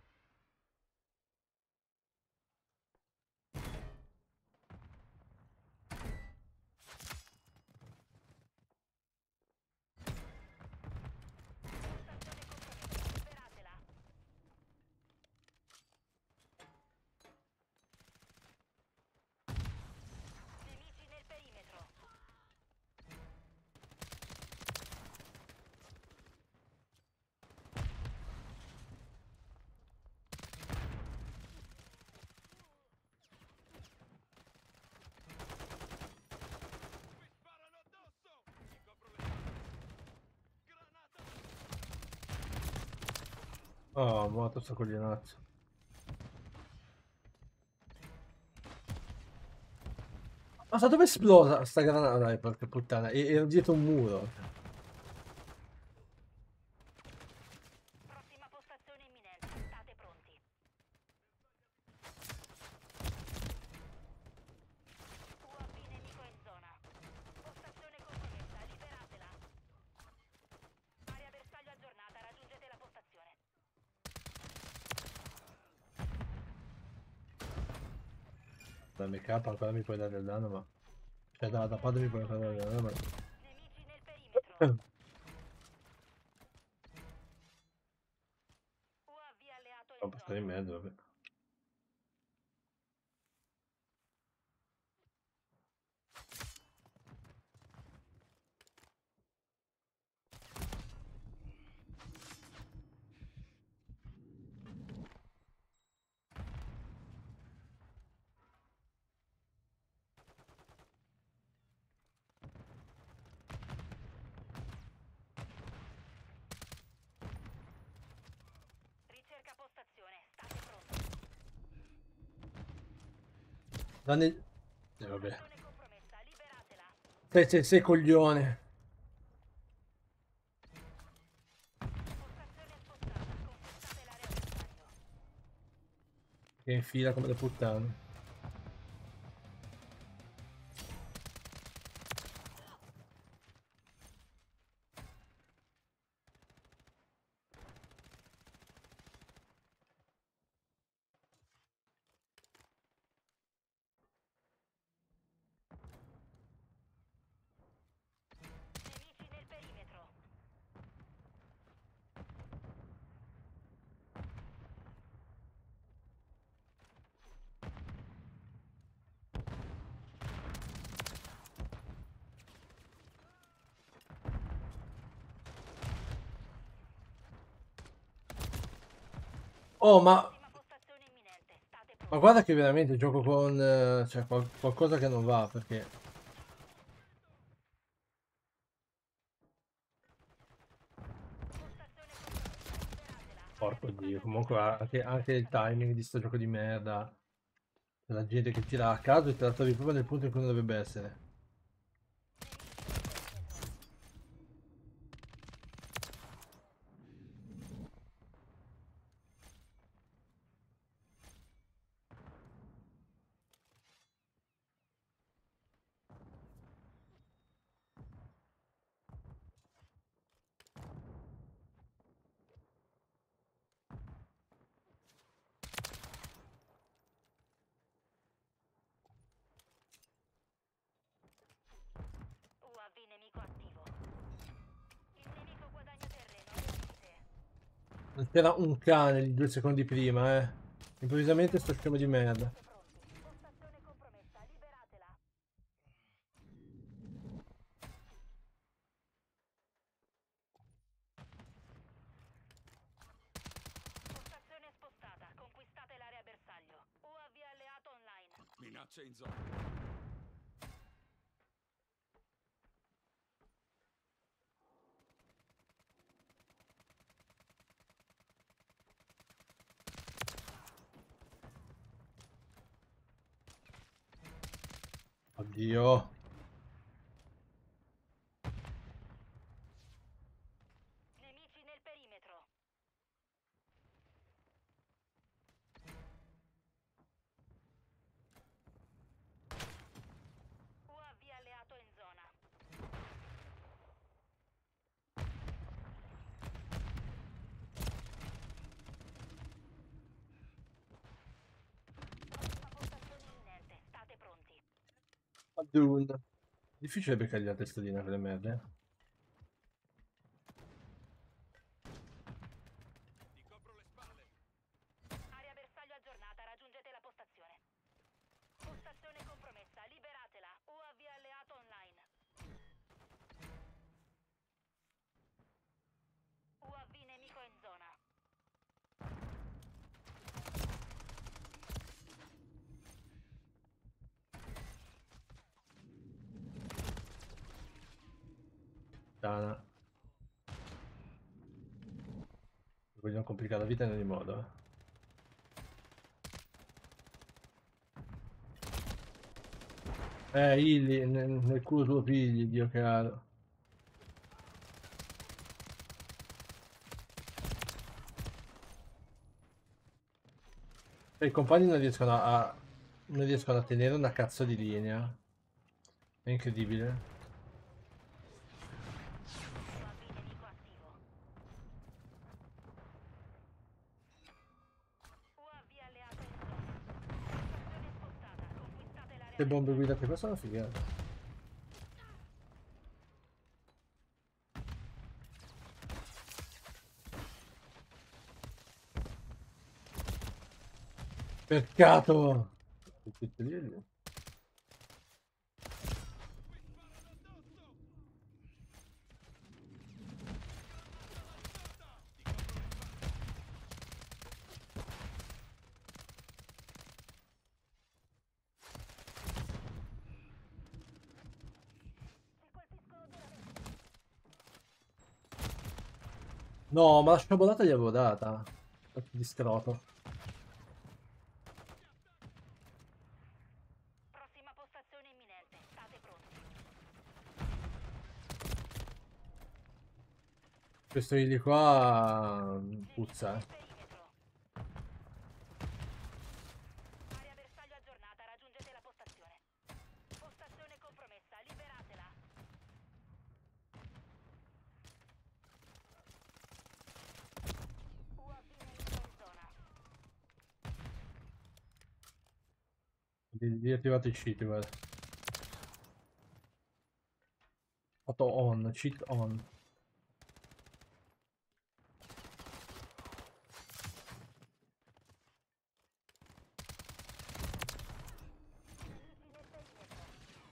Postazione compromessa, liberatela. Nemici nel perimetro. Mi sparano addosso! Mi copro le spalle. Granata! Oh, morto sto coglionazzo. Ma sa dove è esplosa sta granata? Dai, porca puttana. Ero dietro un muro. Prossima postazione imminente, state pronti. UAV nemico in zona. Postazione compromessa, liberatela. Area bersaglio aggiornata, raggiungete la postazione. MK ancora mi puoi dare del danno, ma... Cioè, da parte mi puoi dare del danno, ma... Nemici nel perimetro. UAV alleato Non in passare in zona. mezzo, vabbè. Ricerca postazione, state pronti. Danni... vabbè. Postazione compromessa, liberatela. Sei coglione. Postazione spostata, conquistate l'area bersaglio. Che infila come le puttane. Nemici nel perimetro. Oh, ma... Prossima postazione imminente, state Ma pronti. guarda che veramente gioco con... cioè, qualcosa che non va, perché... Postazione compromessa, liberatela. Area Porco dio, bersaglio comunque aggiornata, anche raggiungete la il timing postazione. di sto gioco di merda. La gente che tira a caso e te la trovi proprio nel punto in cui non dovrebbe essere. Nemici nel perimetro. UAV nemico attivo. Il nemico guadagna terreno, venite. Non c'era un cane lì 2 secondi prima, eh. Improvvisamente sto scemo di merda. Siete pronti. Postazione compromessa, liberatela. Minacce in zona. Oddio. Nemici nel perimetro. UAV alleato in zona. Prossima postazione imminente. State pronti. Adun. Difficile beccare la testolina per le merde. Ti copro le spalle. Area bersaglio aggiornata. Raggiungete la postazione. Postazione compromessa. Liberatela. UAV alleato online. UAV nemico in zona. Dana. Vogliono complicare la vita in ogni modo. Illy, nel culo tuo figlio, Dio caro. I compagni non riescono a tenere una cazzo di linea. È incredibile. UAV nemico attivo. UAV alleato in zona. Postazione spostata. Conquistate l'area. Che bombe guidate qua sono figate. Peccato! Tutti lì. No, ma la sciabolata gli avevo data. Di scroto. Prossima postazione imminente. State pronti. Questo di qua puzza, Nel perimetro. Area bersaglio aggiornata. Raggiungete la postazione. Postazione compromessa. Liberatela. UAV nemico in zona. Riattivato i cheat, guarda. Fatto on, cheat on. Nemici nel perimetro.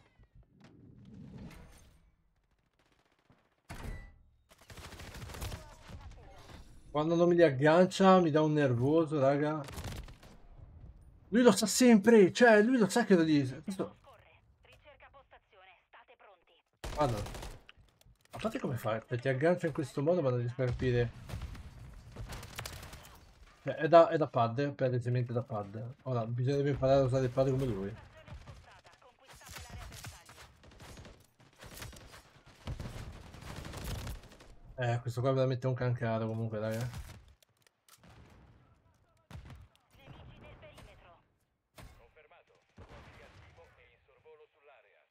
UAV in attesa. Quando non mi li aggancia mi dà un nervoso, raga. Lui lo sa sempre, cioè lui lo sa che lo dice. Questo... Scorre. Ricerca postazione. State pronti. Guarda. A parte come fai? Ti aggancia in questo modo ma non riesco a capire. È da pad, palesemente da pad. Ora, bisognerebbe imparare a usare il pad come lui. Postazione spostata. Conquistate l'area bersaglio. Questo qua è veramente un cancaro comunque, raga. Nemici nel perimetro. Confermato. UAV attivo e in sorvolo sull'area.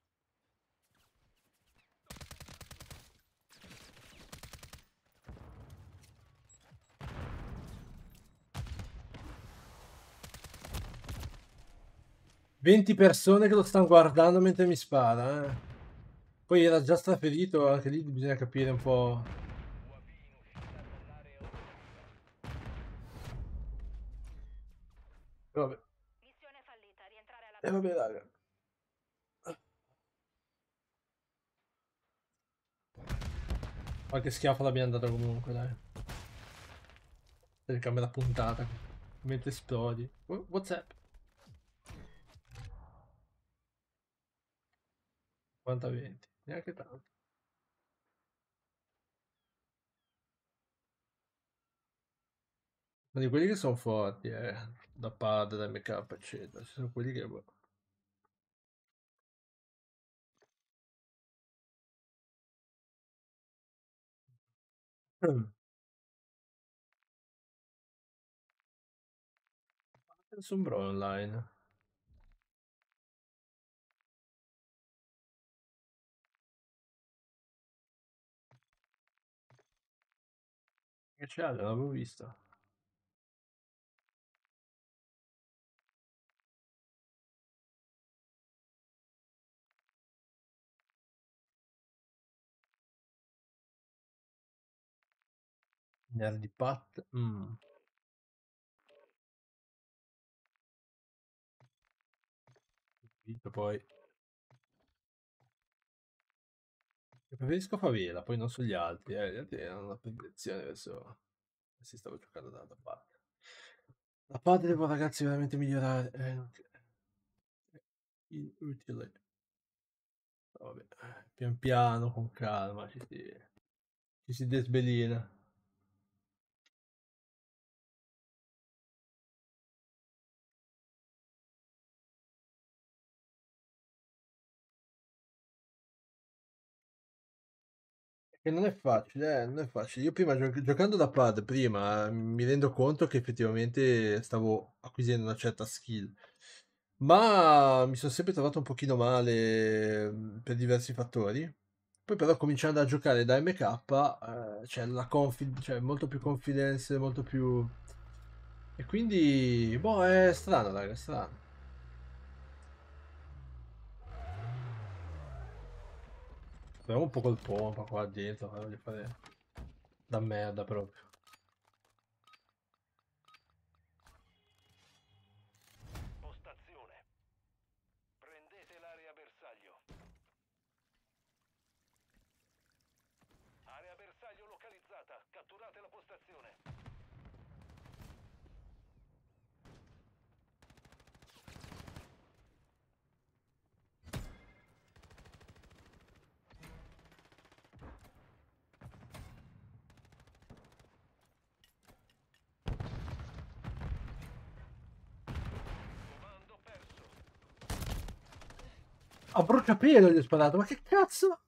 "20 persone che lo stanno guardando mentre mi spara, eh. Poi era già straferito, anche lì bisogna capire un po'. UAV in uscita dall'area operativa. Vabbè, Missione fallita. Rientrare alla vabbè, raga. Qualche schiaffo l'abbiamo dato comunque, dai. Telecamera puntata mentre esplodi. What's up? 50-20, neanche tanto. Ma di quelli che sono forti, da pad, da make eccetera. Ci sono quelli che... boh. Nessun bro online. Che c'è? Non l'avevo vista. Nerdy Pat. Poi preferisco Favela, poi non sugli altri. Gli altri hanno una predilezione verso... Si stavo giocando da parte. Da parte devo ragazzi veramente migliorare. Inutile. Vabbè, pian piano, con calma, ci si desbelina. E non è facile, non è facile. Io prima, giocando da pad, prima mi rendo conto che effettivamente stavo acquisendo una certa skill. Ma mi sono sempre trovato un pochino male per diversi fattori. Poi però cominciando a giocare da MK, c'è c'è molto più confidence, molto più... E quindi, boh, è strano, raga, è strano. Proviamo un po' col pompa qua dentro, voglio fare da merda proprio. Postazione. Prendete l'area bersaglio. Area bersaglio localizzata. Catturate la postazione. Comando perso. A bruciapelo gli ho sparato, ma che cazzo?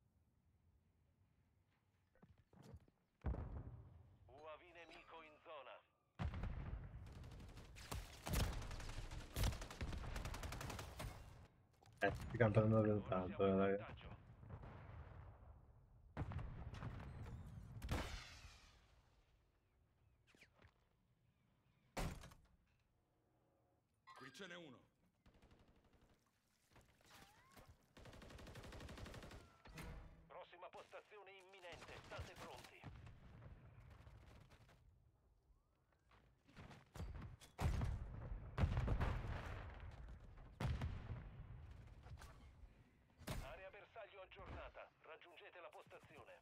UAV nemico in zona. Ti cantano Ora tanto, siamo in raga. vantaggio. Qui ce n'è uno. Prossima postazione imminente. State pronti. Area bersaglio aggiornata. Raggiungete la postazione.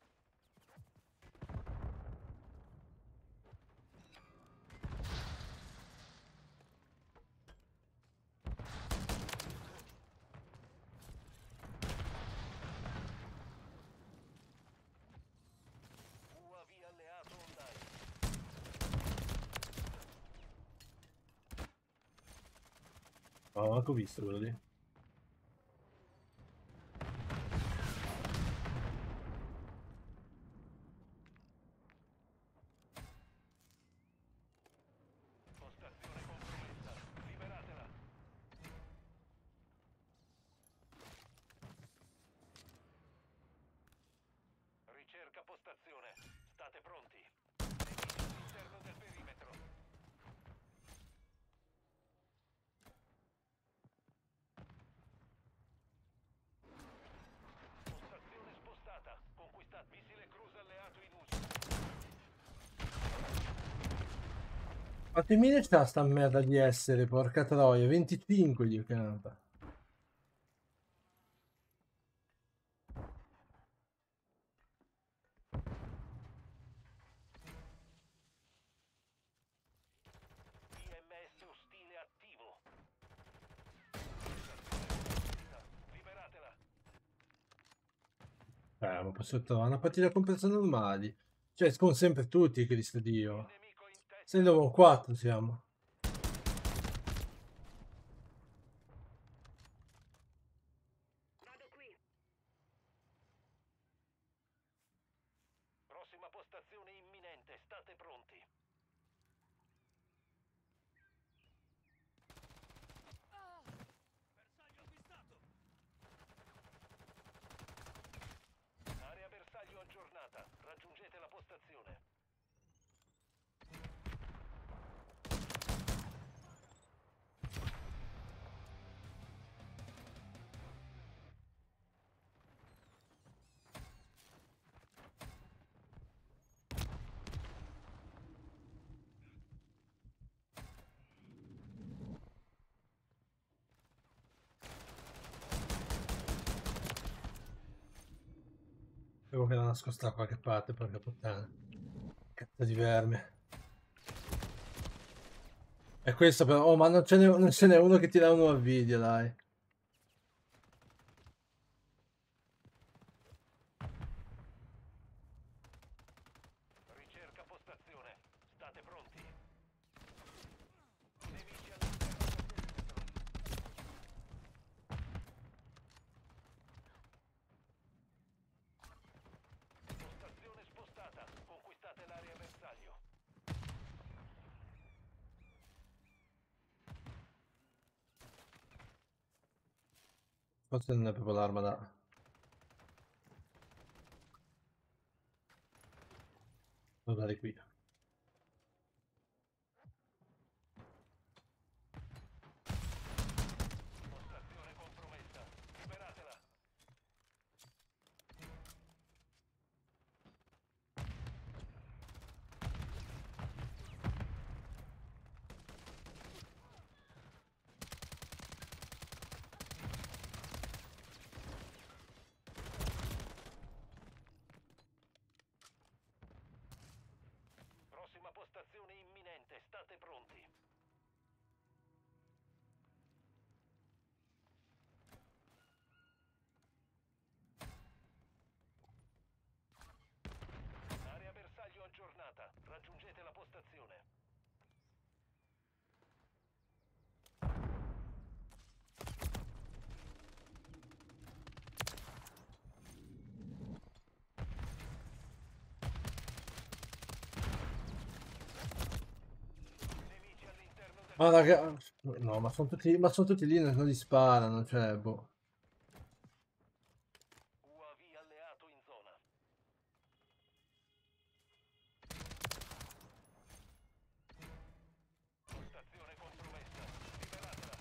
UAV alleato online. No, manco visto quello lì. Postazione compromessa. Liberatela. Ricerca postazione. State pronti. Nemici all'interno del perimetro. Postazione spostata. Conquistate. Missile cruise alleato in uso. Quante mine c'ha sta merda di essere, porca troia? 25 di campa. IMS ostile attivo. Postazione costruita. Liberatela. Ma posso trovare una partita con persone normali. Cioè, con sempre tutti, Cristo Dio. Nemico in testa. Se ne 4 siamo. Vado qui. Prossima postazione imminente, state pronti. Bersaglio avvistato! Area bersaglio aggiornata. Raggiungete la postazione. Devo che la nascosta da qualche parte, porca puttana. Cazzo di verme. È questo però. Oh, ma non ce n'è uno che ti dà un nuovo video, dai. Ricerca postazione. State pronti. Nemici all'interno del perimetro. Postazione spostata. Conquistate l'area bersaglio. Forse non è proprio l'arma da... guardare qui. Postazione compromessa. Liberatela. Prossima postazione imminente. State pronti. Area bersaglio aggiornata. Raggiungete la postazione. Nemici all'interno del Ah, raga... No, ma sono tutti lì, non gli sparano, cioè, boh. UAV alleato in zona. Postazione compromessa. Liberatela.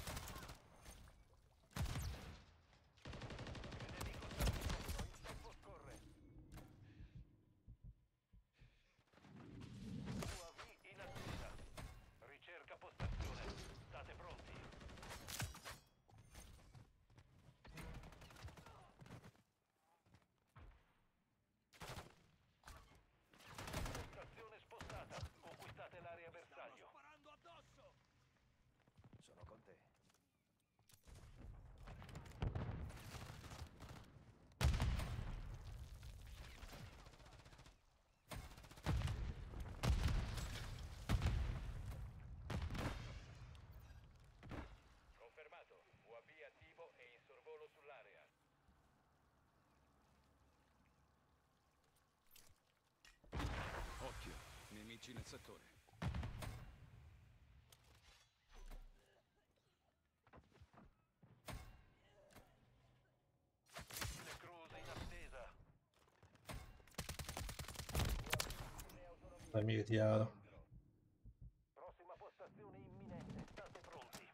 Il nemico sta vincendo. Il tempo scorre. UAV in attesa. Ricerca postazione. State pronti. Postazione spostata. Conquistate l'area bersaglio. Sparando addosso! Sono con te. Confermato. UAV attivo e in sorvolo sull'area. Occhio, nemici nel settore. Missile cruise in attesa. Fammi che chiaro. Prossima postazione imminente. State pronti.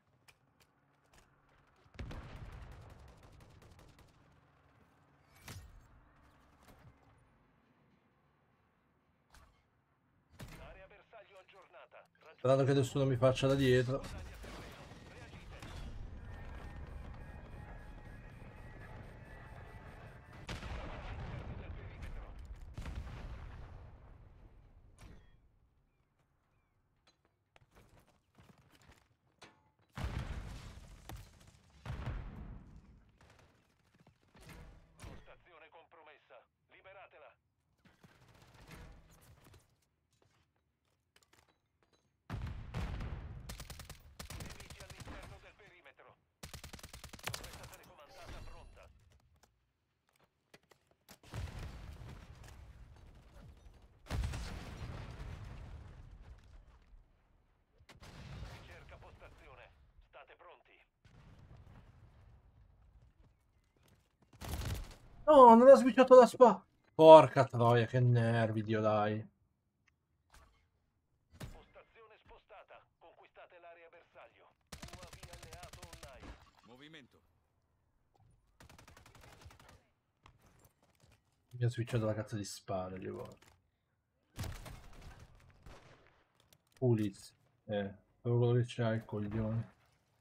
Area bersaglio aggiornata. Sperando che nessuno mi faccia da dietro. Guadagni a terreno. Reagite. All'interno del perimetro. Postazione compromessa. No, non ha switchato la spa. Porca troia, che nervi, Dio dai. Postazione spostata. Conquistate l'area bersaglio. UAV alleato online. Movimento. Mi ha switchato la cazzo di spada, gli vuole. Pulizzi. Solo quello che c'ha il coglione.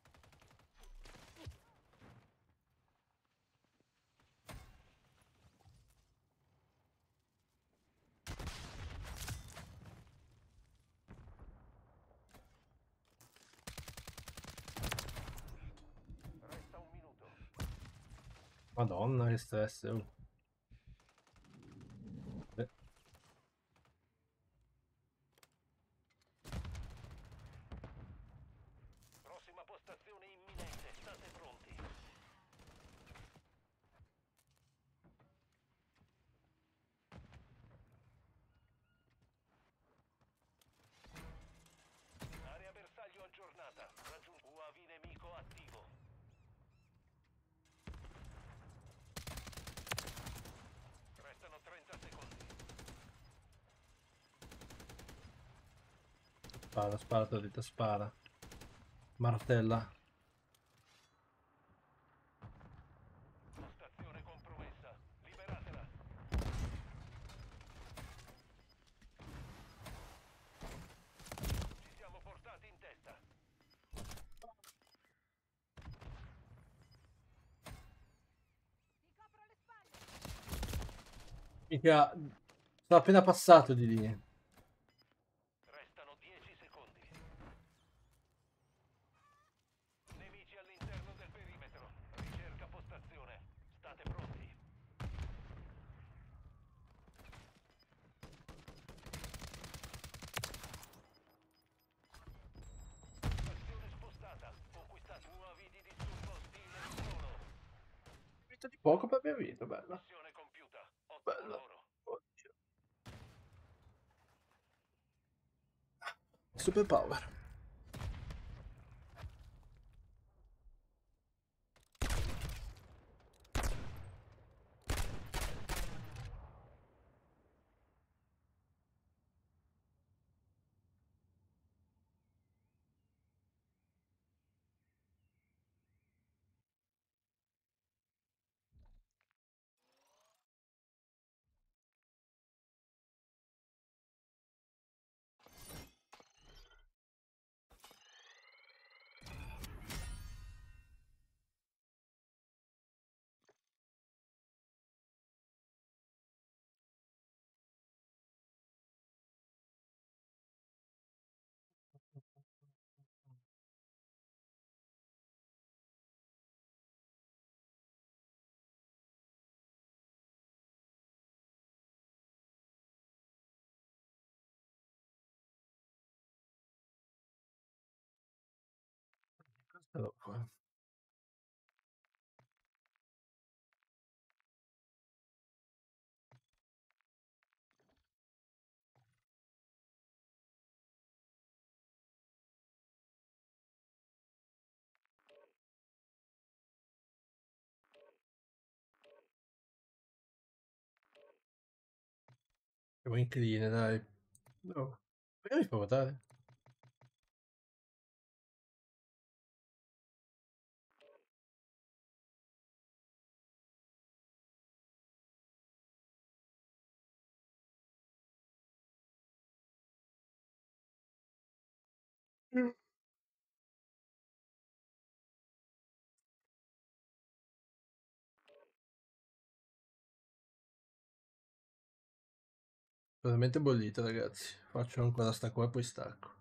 Resta un minuto. Madonna, che stress. Oh. Eh, Prossima postazione imminente. State pronti. Area bersaglio aggiornata. UAV nemico attivo. Restano 30 secondi. Spara, spara, te l'ho detto, spara. Martella. Postazione compromessa. Liberatela. Ci siamo portati in testa. Mica... Sono appena passato di lì. Restano 10 secondi. Nemici all'interno del perimetro. Ricerca postazione. State pronti. Postazione spostata. Conquistate UAV di disturbo ostile in volo. Vinto di poco per aver vinto, bella. Missione compiuta. Ottimo Bella. lavoro. Oddio. Super power. Questo qua. Siamo incline, dai. No. Perché mi fa votare? Veramente bollito, ragazzi. Faccio ancora sta qua e poi stacco.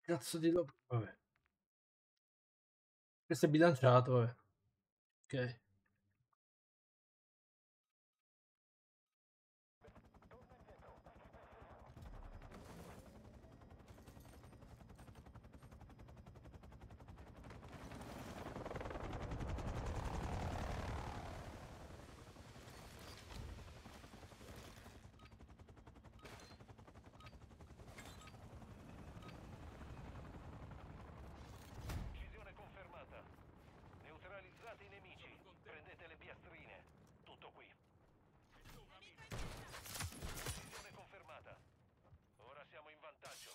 Cazzo di lob. Vabbè. Questo è bilanciato, vabbè. Ok. Uccisione confermata. Neutralizzate i nemici. Prendete le piastrine. Tutto qui. Uccisione confermata. Ora siamo in vantaggio.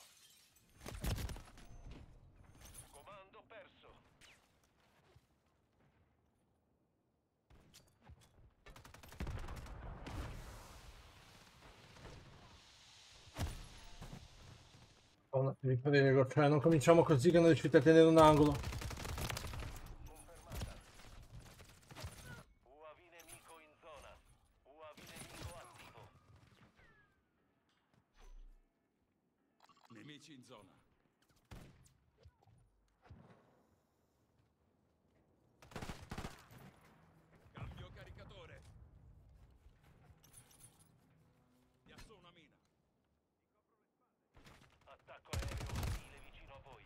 Comando perso. Cioè, non cominciamo così che non riuscite a tenere un angolo. Confermata. UAV nemico in zona. UAV nemico attivo. Nemici in zona. Cambio caricatore. Piazzo una mina. Attacco aereo ostile vicino a voi.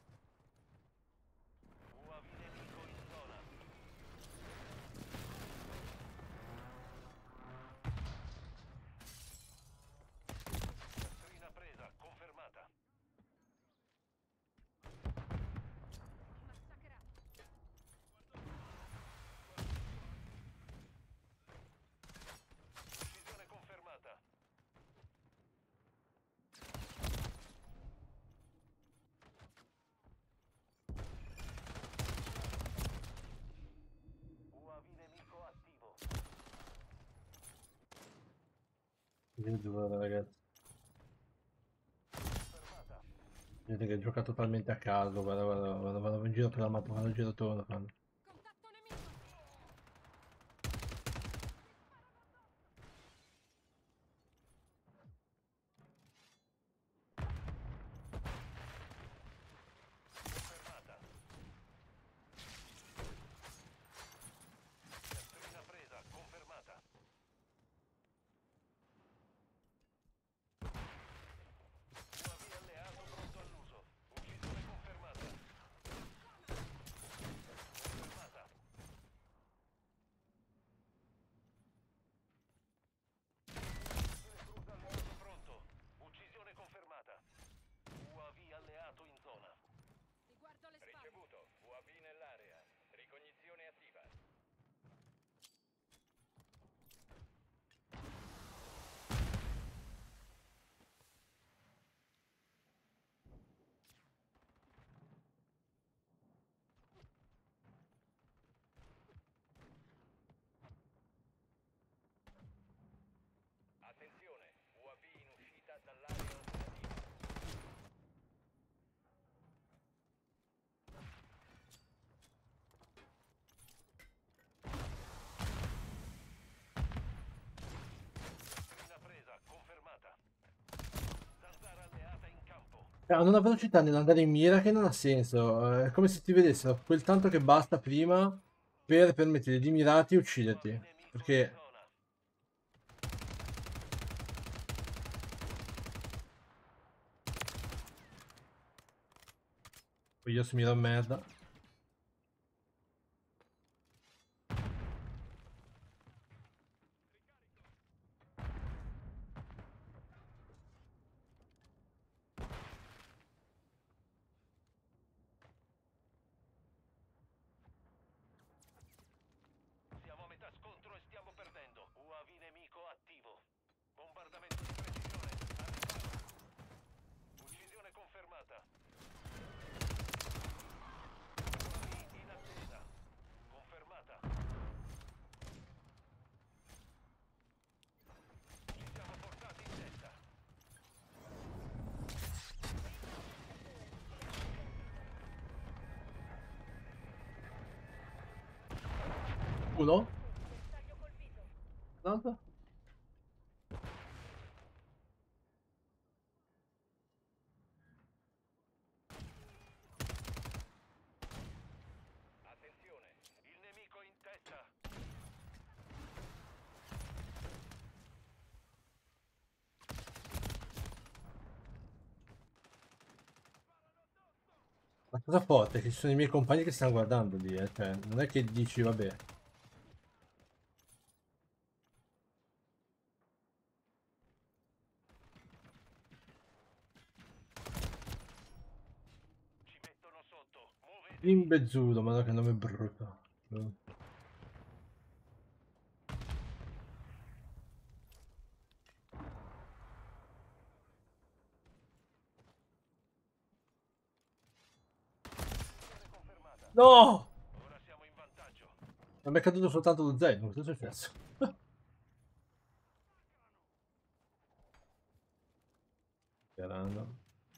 UAV nemico in zona. Piastrina presa. Confermata. Uccisione confermata. UAV nemico attivo. Ragazzi. Confermata. Vedete che gioca totalmente a caso. Guarda, vado in giro per la mappa, vado in giro attorno. Fanno. Contatto nemico! Confermata. Piastrina presa. Confermata. UAV alleato pronto all'uso. Uccisione confermata. Confermata. Missile cruise alleato pronto. Uccisione confermata. UAV alleato in zona. Riguardo le spalle. Ricevuto. UAV nell'area. Ricognizione attiva. Attenzione. UAV in uscita dall'area operativa. Piastrina presa. Confermata. Zanzara alleata in campo. Hanno una velocità nell'andare in mira che non ha senso. È come se ti vedessero quel tanto che basta prima per permettere di mirarti e ucciderti. UAV nemico in Perché zona. poi io se miro a merda. Siamo a metà scontro e stiamo perdendo. UAV nemico attivo. Bombardamento di precisione. Arrivato. Uccisione confermata. UAV in attesa. Confermata. Ci siamo portati in testa. Uno? Bersaglio colpito. L'altro? cosa forte è che ci sono i miei compagni che stanno guardando lì, cioè, non è che dici, vabbè. Ci mettono sotto. Muovetevi. Imbezzuto, ma che nome brutto. Posizione confermata. No! Ora siamo in vantaggio. Non mi è caduto soltanto lo zaino, cosa è successo? Sperando.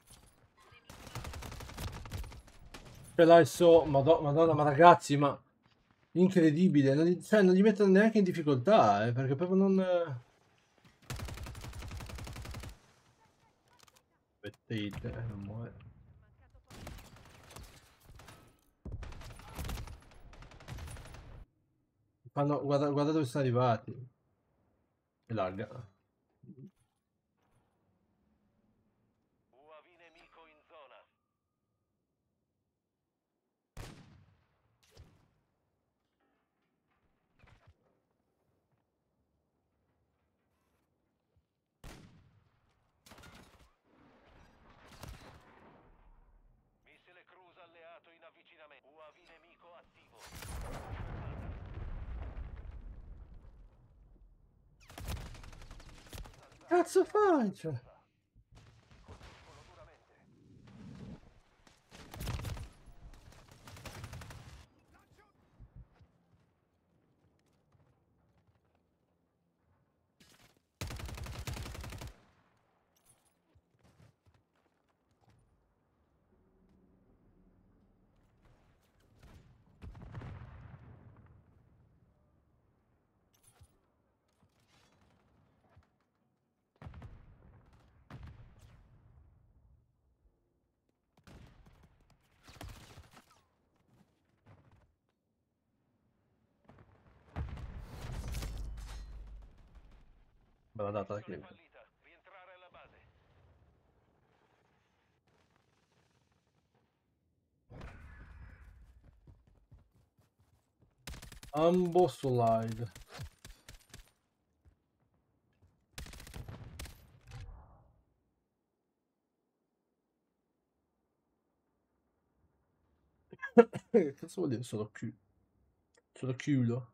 Ce l'ha il so, madonna, ma ragazzi, ma incredibile, cioè, non li mettono neanche in difficoltà, perché proprio non... Aspettate, non muore. Guarda dove sono arrivati. E larga. UAV nemico in zona. Missile cruise alleato in avvicinamento. UAV nemico attivo. Cazzo fai? Cioè? Colpiscono duramente. Bella data la Missione kill. fallita. Rientrare alla base. Ambo slide. Che cazzo vuol dire solo Q? Solo chiudo?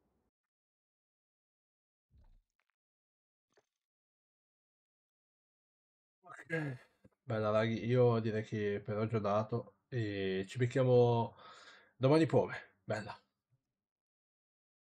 Ok. Bella raghi, io direi che per oggi ho dato e ci becchiamo domani prove. Bella.